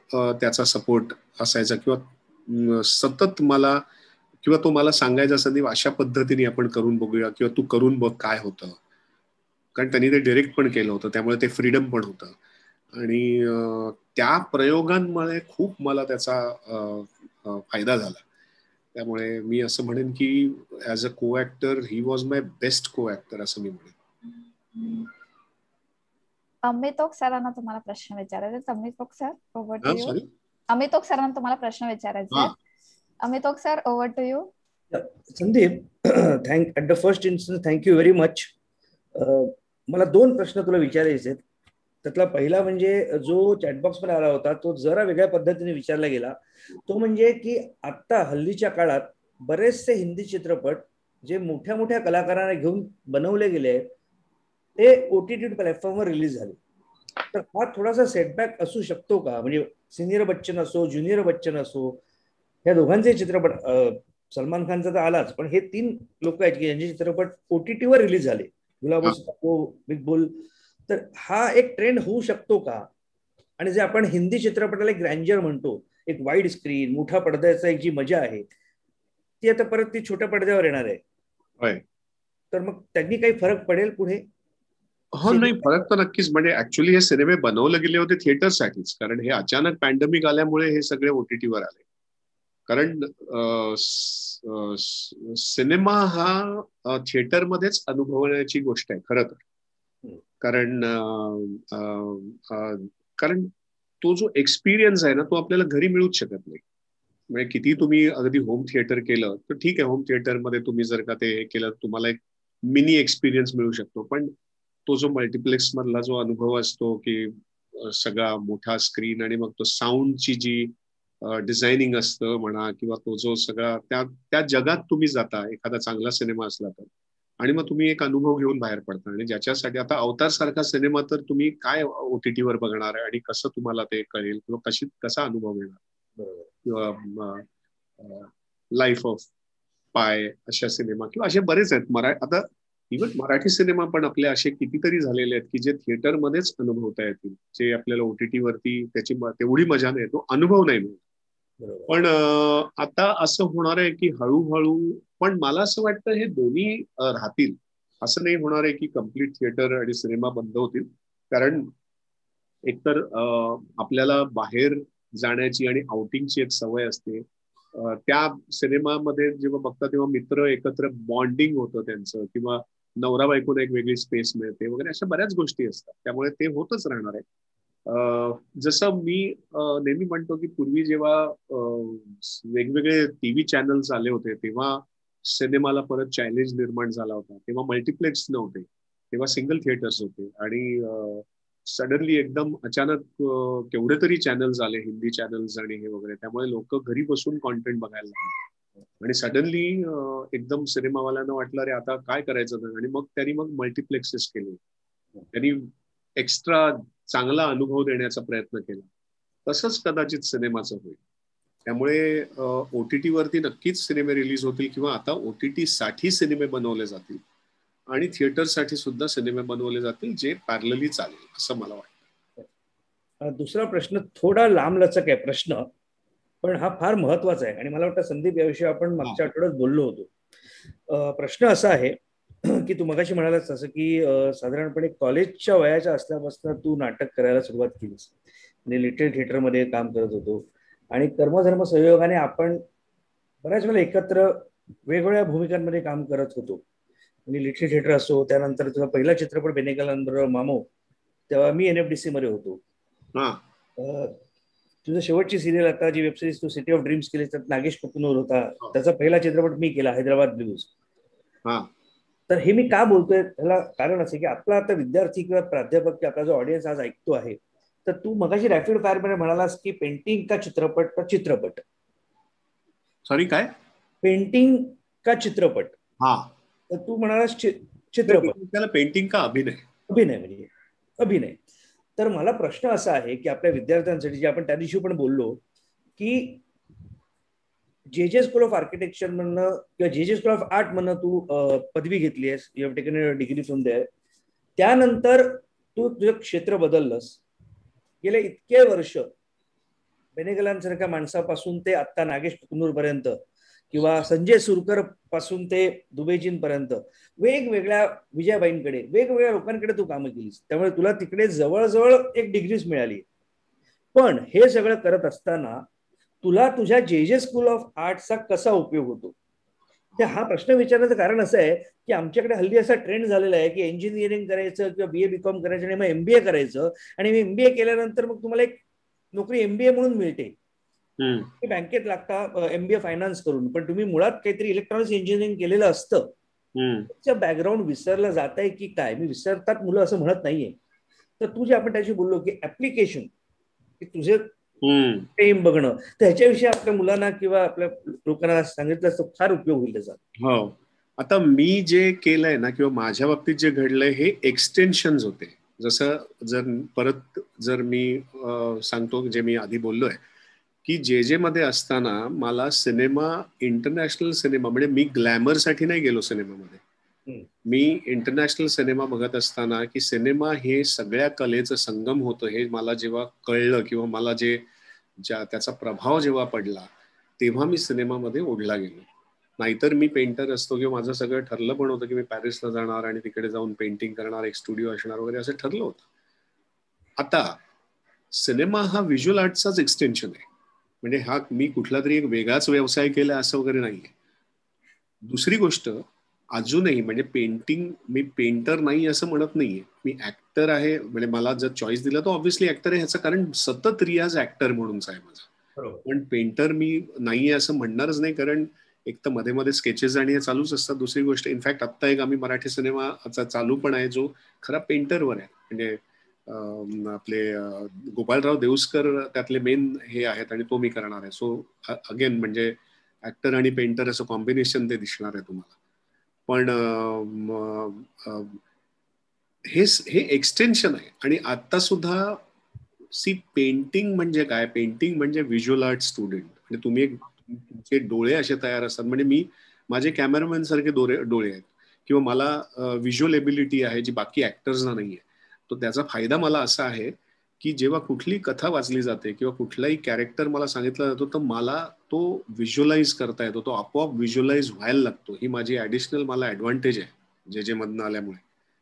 त्याचा सपोर्ट असायचा किंवा सतत मला किंवा तो मला सांगायचा संदीप अशा पद्धतीने आपण करून बघूया किंवा तू करून बघ काय होतं, कारण त्यांनी ते डिरेक्ट पण केलं होतं त्यामुळे ते फ्रीडम पण होतं. आणि त्या प्रयोगांमुळे खूप मला त्याचा फायदा झाला. त्यामुळे मी असं म्हणेन की as a co actor he was my best co actor असं मी म्हणेन. अमित ओक सरांना तुम्हाला प्रश्न विचारायचे. Amit Oak sir, over to you. Sorry Amit Oak सरांना तुम्हाला प्रश्न विचारायचे. Amit Oak sir, over to you. Sandeep, thank at the first instance thank you very much. मला दोन प्रश्न तुला विचारायचे. त्यातला पहिला म्हणजे जो चॅटबॉक्स मध्ये आला होता तो जरा वेगळ्या पद्धतीने विचारला गेला. तो म्हणजे की आता हल्लीच्या काळात बरेचसे हिंदी चित्रपट जे मोठ्या मोठ्या कलाकारांना घेऊन बनवले गेले आहेत ते ओटीटी प्लॅटफॉर्मवर रिलीज झाले. तर हा थोडासा सेटबॅक असू शकतो का? म्हणजे सिनियर बच्चन असो, ज्युनियर बच्चन असो, या दोघांचे चित्रपट, सलमान खानचा तर आलाच, पण हे तीन लोक आहेत की यांचे चित्रपट ओटीटीवर रिलीज झाले, गुलाबो, बिग बुल. तर हा एक ट्रेंड होऊ शकतो का? आणि जे आपण हिंदी चित्रपटाला एक ग्रँजर म्हणतो, एक वाईड स्क्रीन, मोठा पडद्याचा एक जी मजा आहे ती आता परत ती छोट्या पडद्यावर येणार आहे. तर मग त्यांनी काही फरक पडेल पुढे? हो, नाही, फरक तर नक्कीच. म्हणजे ऍक्च्युअली हे सिनेमे बनवले गेले होते थिएटरसाठीच, कारण हे अचानक पॅन्डेमिक आल्यामुळे हे सगळे ओटीटीवर आले. कारण सिनेमा हा थिएटरमध्येच अनुभवण्याची गोष्ट आहे खरं तर. कारण कारण तो जो एक्सपिरियन्स आहे ना तो आपल्याला घरी मिळूच शकत नाही. म्हणजे किती तुम्ही अगदी होम थिएटर केलं तर ठीक आहे, होम थिएटरमध्ये तुम्ही जर का ते केलं तुम्हाला एक मिनी एक्सपिरियन्स मिळू शकतो, पण तो जो मल्टिप्लेक्स मधला जो अनुभव असतो की सगळा मोठा स्क्रीन आणि मग तो साऊंडची जी डिझायनिंग असतं म्हणा किंवा तो जो सगळा त्या त्या जगात तुम्ही जाता एखादा चांगला सिनेमा असला तर, आणि मग तुम्ही एक अनुभव घेऊन बाहेर पडता. आणि ज्याच्यासाठी आता अवतार सारखा सिनेमा तर तुम्ही काय ओटीटीवर बघणार आहे आणि कसं तुम्हाला ते कळेल किंवा कशी कसा अनुभव घेणार, किंवा लाईफ ऑफ पाय अशा सिनेमा किंवा असे बरेच आहेत. मरा आता इव्हन मराठी सिनेमा पण आपले असे कितीतरी झालेले आहेत की जे थिएटरमध्येच अनुभवता येतील, जे आपल्याला ओटीटी वरती त्याची तेवढी मजा नाही, तो अनुभव नाही मिळत. पण आता असं होणार आहे की हळूहळू, पण मला असं वाटतं हे दोन्ही राहतील. असं नाही होणार आहे की कम्प्लीट थिएटर आणि सिनेमा बंद होतील, कारण एकतर आपल्याला बाहेर जाण्याची आणि आउटिंगची एक सवय असते. त्या सिनेमामध्ये जेव्हा बघता तेव्हा मित्र एकत्र बॉन्डिंग होतं त्यांचं, किंवा नवरा बायकोला एक वेगळी स्पेस मिळते वगैरे, अशा बऱ्याच गोष्टी असतात. त्यामुळे ते होतच राहणार आहे. जसं मी नेहमी म्हणतो की पूर्वी जेव्हा वेगवेगळे टीव्ही चॅनल्स आले होते तेव्हा सिनेमाला परत चॅलेंज निर्माण झाला होता. तेव्हा मल्टिप्लेक्स नव्हते, तेव्हा सिंगल थिएटर्स होते, आणि सडनली एकदम अचानक केवढे तरी चॅनल्स आले, हिंदी चॅनल्स आणि हे वगैरे. त्यामुळे लोक घरी बसून कॉन्टेंट बघायला लागले, आणि सडनली एकदम सिनेमावाल्यांना वाटलं अरे आता काय करायचं, आणि मग त्यांनी मग मल्टिप्लेक्सेस केले, त्यांनी एक्स्ट्रा चांगला अनुभव देण्याचा प्रयत्न केला. तसंच कदाचित सिनेमाचं होईल. त्यामुळे ओटीटी वरती नक्कीच सिनेमे रिलीज होतील, किंवा आता ओटीटी साठी सिनेमे बनवले जातील आणि थिएटरसाठी सुद्धा सिनेमे बनवले जातील, जे पॅरलली चालेल असं मला वाटतं. दुसरा प्रश्न थोडा लांबलचक आहे प्रश्न, पण हा फार महत्वाचा आहे, आणि मला वाटतं संदीप याविषयी आपण मागच्या आठवड्यात बोललो होतो. प्रश्न असा आहे की तू मगाशी म्हणालास असं की साधारणपणे कॉलेजच्या वयाच्या असल्यापासून तू नाटक करायला सुरुवात केलीस, म्हणजे लिटिल थिएटरमध्ये काम करत होतो, आणि कर्मधर्म संयोगाने आपण बऱ्याच वेळेला एकत्र वेगवेगळ्या भूमिकांमध्ये काम करत होतो. म्हणजे लिटिल थिएटर असो, त्यानंतर तुझा पहिला चित्रपट बेनेगल मामो, तेव्हा मी एनएफडीसी मध्ये होतो. तुझं शेवटची सिरियल आता जी वेबसिरीज तू सिटी ऑफ ड्रीम्स केली त्यात नागेश कुकनूर होता, त्याचा पहिला चित्रपट मी केला, हैदराबाद ब्ल्यूज. तर हे मी का बोलतोय त्याला कारण असं की आपला आता विद्यार्थी किंवा प्राध्यापक किंवा आपला जो ऑडियन्स आज ऐकतो आहे, तर तू मगाशी रॅपिड फायर मध्ये म्हणालास की पेंटिंग का चित्रपट का चित्रपट सॉरी काय पेंटिंग का चित्रपट हा तर तू म्हणालास चित्रपट, त्याला पेंटिंग का अभिनय अभिनय म्हणजे अभिनय. तर मला प्रश्न असा आहे की आपल्या विद्यार्थ्यांसाठी, जे आपण त्या दिवशी पण बोललो की जे जे स्कूल ऑफ आर्किटेक्चर म्हणणं किंवा जे जे स्कूल ऑफ आर्ट म्हणणं तू पदवी घेतली आहेस, you have taken a degree from there, त्यानंतर तू तुझं क्षेत्र बदललंस, गेले इतके वर्ष बेनेगलांसारख्या माणसापासून ते आत्ता नागेश कुन्नूर पर्यंत किंवा संजय सुरकर पासून ते दुबेजीन पर्यंत वेगवेगळ्या विजयाबाईंकडे वेगवेगळ्या लोकांकडे तू कामं केलीस, त्यामुळे तुला तिकडे जवळजवळ एक डिग्रीच मिळाली. पण हे सगळं करत असताना तुला तुझ्या जे जे स्कूल ऑफ आर्टचा कसा उपयोग होतो, ते हा प्रश्न विचारण्याचं कारण असं आहे की आमच्याकडे हल्ली असा ट्रेंड झालेला आहे की इंजिनिअरिंग करायचं किंवा बीए बीकॉम करायचं आणि मग एमबीए करायचं, आणि एमबीए केल्यानंतर मग तुम्हाला एक नोकरी एमबीए म्हणून मिळते, बँकेत लागता एमबीए फायनान्स करून, पण तुम्ही मुळात काहीतरी इलेक्ट्रॉनिक्स इंजिनिअरिंग केलेलं असतं. त्याचं बॅकग्राऊंड विसरलं जात आहे की काय, मी विसरतात मुलं असं म्हणत नाहीये. तर तू जे आपण त्याची बोललो की ऍप्लिकेशन, तुझे टेम बघणं, तर ह्याच्याविषयी आपल्या मुलांना किंवा आपल्या लोकांना सांगितलं तर फार उपयोग होईल त्याचा. हो, आता मी जे केलंय ना किंवा माझ्या बाबतीत जे घडलंय हे एक्सटेन्शन्स होते. जसं जर परत जर मी सांगतो जे मी आधी बोललोय की जे जे मध्ये असताना मला सिनेमा, इंटरनॅशनल सिनेमा, म्हणजे मी ग्लॅमरसाठी नाही गेलो सिनेमामध्ये, मी इंटरनॅशनल सिनेमा बघत असताना की सिनेमा हे सगळ्या कलेचं संगम होतं हे मला जेव्हा कळलं किंवा मला जे ज्या त्याचा प्रभाव जेव्हा पडला तेव्हा मी सिनेमामध्ये ओढला गेलो. नाहीतर मी पेंटर असतो किंवा माझं सगळं ठरलं पण होतं की मी पॅरिसला जाणार आणि तिकडे जाऊन पेंटिंग करणार, एक स्टुडिओ असणार वगैरे असं ठरलं होतं. आता सिनेमा हा व्हिज्युअल आर्टचाच एक्सटेन्शन आहे, म्हणजे हा मी कुठला तरी एक वेगळाच व्यवसाय केला असं वगैरे नाहीये. दुसरी गोष्ट अजूनही म्हणजे पेंटिंग, मी पेंटर नाही असं म्हणत नाहीये, मी ऍक्टर आहे. म्हणजे मला जर चॉईस दिला तर ऑब्व्हियसली ऍक्टर आहे, ह्याचं कारण सतत रियाज ऍक्टर म्हणूनच आहे माझा, पण पेंटर मी नाहीये असं म्हणणारच नाही, कारण एक तर मध्ये मध्ये स्केचेस आणि हे चालूच असतात. दुसरी गोष्ट इनफॅक्ट आत्ता एक आम्ही मराठी सिनेमा चालू पण आहे जो खरा पेंटरवर आहे, म्हणजे आपले गोपाळराव देऊसकर त्यातले मेन हे आहेत आणि तो मी करणार आहे. सो अगेन म्हणजे ऍक्टर आणि पेंटर असं कॉम्बिनेशन ते दिसणार आहे तुम्हाला. पण हे हे एक्सटेन्शन आहे. आणि आता सुद्धा सी पेंटिंग म्हणजे काय, पेंटिंग म्हणजे व्हिज्युअल आर्ट स्टुडंट, म्हणजे तुम्ही एक तुमचे डोळे असे तयार असतात, म्हणजे मी माझे कॅमेरामॅन सारखे डोळे डोळे आहेत किंवा मला व्हिज्युअल एबिलिटी आहे जी बाकी ऍक्टर्सना नाहीये. तो त्याचा फायदा मला असा आहे की जेव्हा कुठली कथा वाचली जाते किंवा कुठलाही कॅरेक्टर मला सांगितला जातो तर मला तो व्हिज्युअलाइज करता येतो, तो आपोआप व्हिज्युअलाइज व्हायला लागतो. ही माझी ऍडिशनल मला ऍडव्हान्टेज आहे जे जे मधनं आल्यामुळे.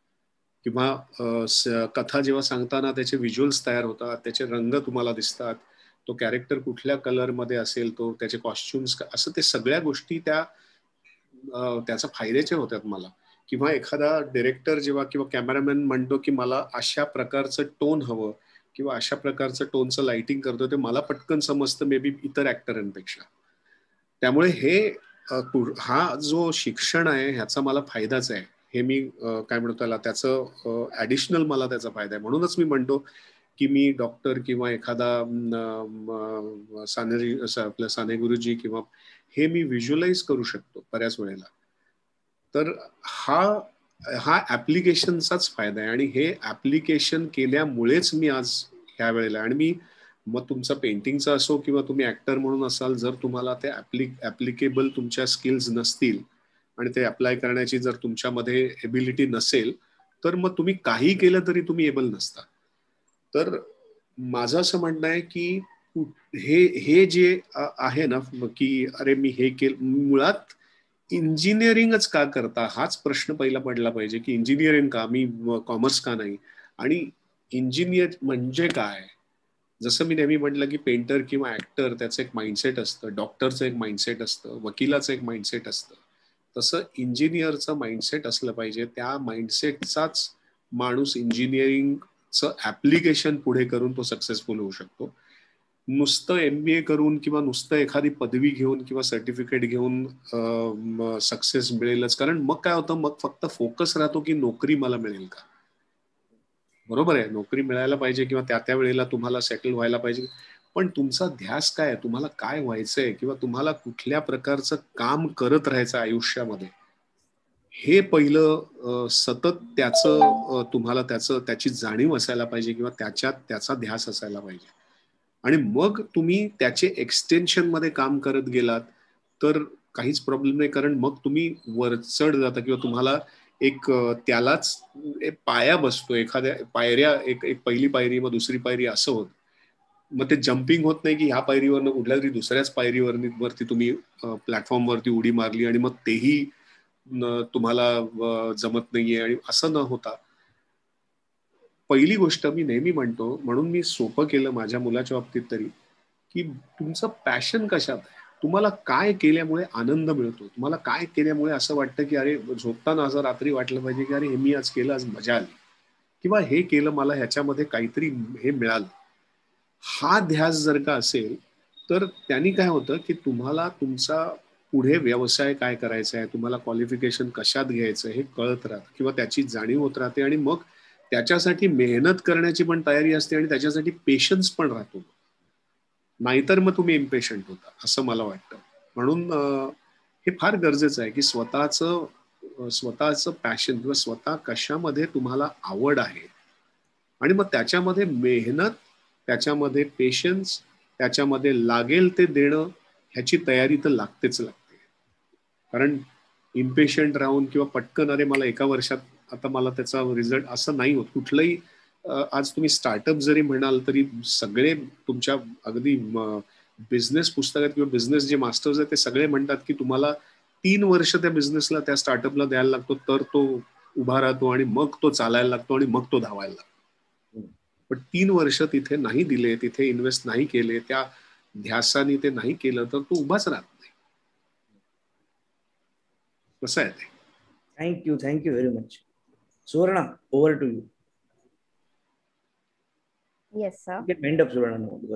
किंवा कथा जेव्हा सांगताना त्याचे व्हिज्युअल्स तयार होतात, त्याचे रंग तुम्हाला दिसतात, तो कॅरेक्टर कुठल्या कलरमध्ये असेल, तो त्याचे कॉस्ट्युम्स, असं ते सगळ्या गोष्टी त्या त्याचा फायद्याच्या होत्यात मला. किंवा एखादा डिरेक्टर जेव्हा किंवा कॅमेरामॅन म्हणतो की मला अशा प्रकारचं टोन हवं किंवा अशा प्रकारचं टोनचं लाइटिंग करतो, ते मला पटकन समजतं मे बी इतर ऍक्टरांपेक्षा. त्यामुळे हे हा जो शिक्षण आहे ह्याचा मला फायदाच आहे, हे मी काय म्हणतो त्याला, त्याचं ऍडिशनल मला त्याचा फायदा आहे. म्हणूनच मी म्हणतो की मी डॉक्टर किंवा एखादा साने आपल्या साने गुरुजी किंवा हे मी व्हिज्युअलाइज करू शकतो बऱ्याच वेळेला. तर हा हा ऍप्लिकेशनचाच फायदा आहे आणि हे ऍप्लिकेशन केल्यामुळेच मी आज ह्या वेळेला, आणि मी मग तुमचा पेंटिंगचा असो किंवा तुम्ही ऍक्टर म्हणून असाल, जर तुम्हाला ते ऍप्लिकेबल तुमच्या स्किल्स नसतील आणि ते अप्लाय करण्याची जर तुमच्यामध्ये एबिलिटी नसेल तर मग तुम्ही काही केलं तरी तुम्ही एबल नसता. तर माझं असं म्हणणं आहे की हे हे जे आहे ना की अरे मी हे केलं, मुळात इंजिनिअरिंगच का करता हाच प्रश्न पहिला पडला पाहिजे की इंजिनिअरिंग का, मी कॉमर्स का नाही, आणि इंजिनियर म्हणजे काय. जसं मी नेहमी म्हटलं की पेंटर किंवा ऍक्टर त्याचं एक माइंडसेट असतं, डॉक्टरचं एक माइंडसेट असतं, वकिलाचं एक माइंडसेट असतं, तसं इंजिनियरचं माइंडसेट असलं पाहिजे. त्या माइंडसेटचाच माणूस इंजिनिअरिंगचं ऍप्लिकेशन पुढे करून तो सक्सेसफुल होऊ शकतो. नुसतं एमबीए करून किंवा नुसतं एखादी पदवी घेऊन किंवा सर्टिफिकेट घेऊन सक्सेस मिळेलच, कारण मग काय होतं, मग फक्त फोकस राहतो की नोकरी मला मिळेल का. बरोबर आहे, नोकरी मिळायला पाहिजे किंवा त्या त्या वेळेला तुम्हाला सेटल व्हायला पाहिजे, पण तुमचा ध्यास काय आहे, तुम्हाला काय व्हायचंय किंवा तुम्हाला कुठल्या प्रकारचं काम करत राहायचं आयुष्यामध्ये, हे पहिलं सतत त्याचं तुम्हाला त्याचं त्याची जाणीव असायला पाहिजे किंवा त्याच्यात त्याचा ध्यास असायला पाहिजे. आणि मग तुम्ही त्याचे एक्सटेन्शन मध्ये काम करत गेलात तर काहीच प्रॉब्लेम नाही, कारण मग तुम्ही वरचढ जाता किंवा तुम्हाला एक त्यालाच पाया बसतो, एखाद्या पायऱ्या, एक एक पहिली पायरी मग दुसरी पायरी असं होत. मग ते जम्पिंग होत नाही की ह्या पायरीवरनं कुठल्या तरी दुसऱ्याच पायरीवरती वरती तुम्ही प्लॅटफॉर्मवरती उडी मारली आणि मग तेही तुम्हाला जमत नाहीये, आणि असं न होता पहिली गोष्ट मी नेहमी म्हणतो, म्हणून मी सोपं केलं माझ्या मुलाच्या बाबतीत तरी, की तुमचं पॅशन कशात आहे, तुम्हाला काय केल्यामुळे आनंद मिळतो, तुम्हाला काय केल्यामुळे असं वाटतं की अरे झोपताना असं रात्री वाटलं पाहिजे की अरे हे मी आज केलं, आज मजा आली, किंवा हे केलं मला ह्याच्यामध्ये काहीतरी हे मिळालं. हा ध्यास जर का असेल तर त्यांनी काय होतं की तुम्हाला तुमचा पुढे व्यवसाय काय करायचा आहे, तुम्हाला क्वालिफिकेशन कशात घ्यायचं हे कळत राहतं किंवा त्याची जाणीव होत राहते, आणि मग त्याच्यासाठी मेहनत करण्याची पण तयारी असते आणि त्याच्यासाठी पेशन्स पण राहतो. नाहीतर मग तुम्ही इम्पेशंट होता असं मला वाटतं. म्हणून हे फार गरजेचं आहे की स्वतःचं स्वतःचं पॅशन किंवा स्वतः कशामध्ये तुम्हाला आवड आहे आणि मग त्याच्यामध्ये मेहनत, त्याच्यामध्ये पेशन्स, त्याच्यामध्ये लागेल ते देणं, ह्याची तयारी तर लागतेच लागते. कारण इम्पेशंट राहून किंवा पटकन अरे मला एका वर्षात आता मला त्याचा रिझल्ट असं नाही होत. कुठलंही आज तुम्ही स्टार्टअप जरी म्हणाल तरी सगळे तुमच्या अगदी बिझनेस पुस्तकात किंवा बिझनेस जे मास्टर्स आहेत ते सगळे म्हणतात की तुम्हाला तीन वर्ष त्या बिझनेसला, त्या स्टार्टअपला द्यायला लागतो, तर तो उभा राहतो आणि मग तो चालायला लागतो आणि मग तो धावायला लागतो. पण तीन वर्ष तिथे नाही दिले, तिथे इन्व्हेस्ट नाही केले, त्या ध्यासाने ते नाही केलं तर तो उभाच राहत नाही. कसं आहे ते. Thank you thank you very much. Suvarna, over to you. Yes sir. End of Suvarna.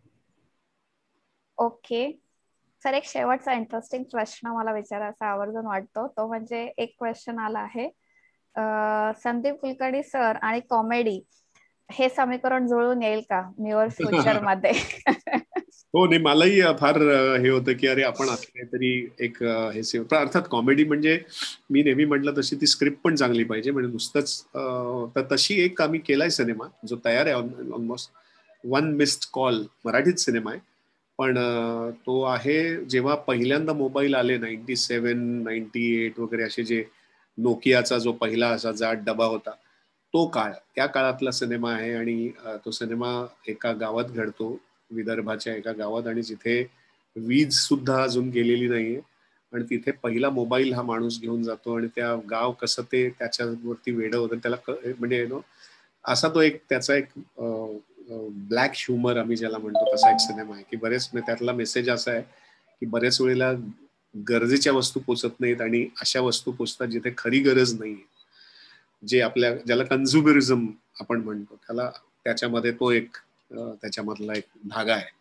Okay sir, एक शेवटचा इंटरेस्टिंग प्रश्न मला विचारायचा आवर्जून वाटतो. तो म्हणजे एक क्वेश्चन आला आहे, संदीप कुलकर्णी सर आणि कॉमेडी हे समीकरण जुळून येईल का नियर फ्युचर मध्ये? हो नाही, मलाही फार हे होतं की अरे आपण असं काहीतरी एक हे सेव, अर्थात कॉमेडी म्हणजे मी नेहमी म्हटलं तशी ती स्क्रिप्ट पण चांगली पाहिजे, म्हणजे नुसतंच तर तशी एक आम्ही केलाय सिनेमा जो तयार आहे ऑलमोस्ट. वन मिस्ड कॉल मराठीत सिनेमा आहे, पण तो आहे जेव्हा पहिल्यांदा मोबाईल आले नाईन्टी सेवन नाईन्टी एट वगैरे असे, जे नोकियाचा जो पहिला असा जाड डबा होता तो काळ, त्या काळातला सिनेमा आहे. आणि तो सिनेमा एका गावात घडतो, विदर्भाच्या एका गावात, आणि जिथे वीज सुद्धा अजून गेलेली नाहीये, आणि तिथे पहिला मोबाईल हा माणूस घेऊन जातो आणि त्या गाव कसं ते त्याच्यावरती वेडं होतं त्याला, म्हणजे नो असा तो एक त्याचा एक ब्लॅक ह्युमर आम्ही ज्याला म्हणतो तसा एक सिनेमा आहे की बरेच त्यातला मेसेज असा आहे की बरेच वेळेला गरजेच्या वस्तू पोचत नाहीत आणि अशा वस्तू पोचतात जिथे खरी गरज नाही, जे आपल्या ज्याला कन्झ्युमरिझम आपण म्हणतो त्याला, त्याच्यामध्ये तो एक त्याच्यामधला एक धागा आहे.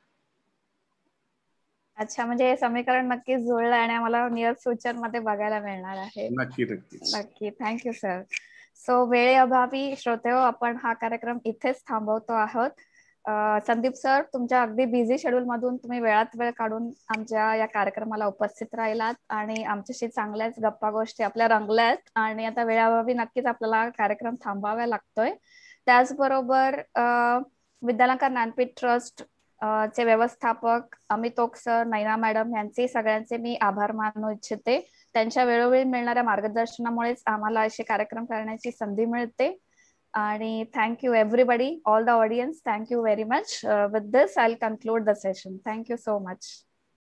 अच्छा, म्हणजे हे समीकरण नक्कीच जुळलं आणि आम्हाला नियर फ्युचर मध्ये बघायला मिळणार आहे. नक्की नक्की नक्की. Thank you sir. सो वेळेअभावी श्रोतेहो, आपण हा कार्यक्रम इथेच थांबवतो आहोत. संदीप सर, तुमच्या अगदी बिझी शेड्यूल मधून तुम्ही वेळात वेळ काढून आमच्या या कार्यक्रमाला उपस्थित राहिलात आणि आमच्याशी चांगल्याच गप्पा गोष्टी आपल्या रंगल्यात, आणि आता वेळाअभावी नक्कीच आपल्याला कार्यक्रम थांबावा लागतोय. त्याचबरोबर विद्यालंकार ज्ञानपीठ ट्रस्ट चे व्यवस्थापक अमित ओक सर, नैना मॅडम यांचे सगळ्यांचे मी आभार मानू इच्छिते. त्यांच्या वेळोवेळी मिळणाऱ्या मार्गदर्शनामुळेच आम्हाला असे कार्यक्रम करण्याची संधी मिळते. आणि thank you everybody, all the audience, thank you very much. With this I will conclude the session. Thank you so much.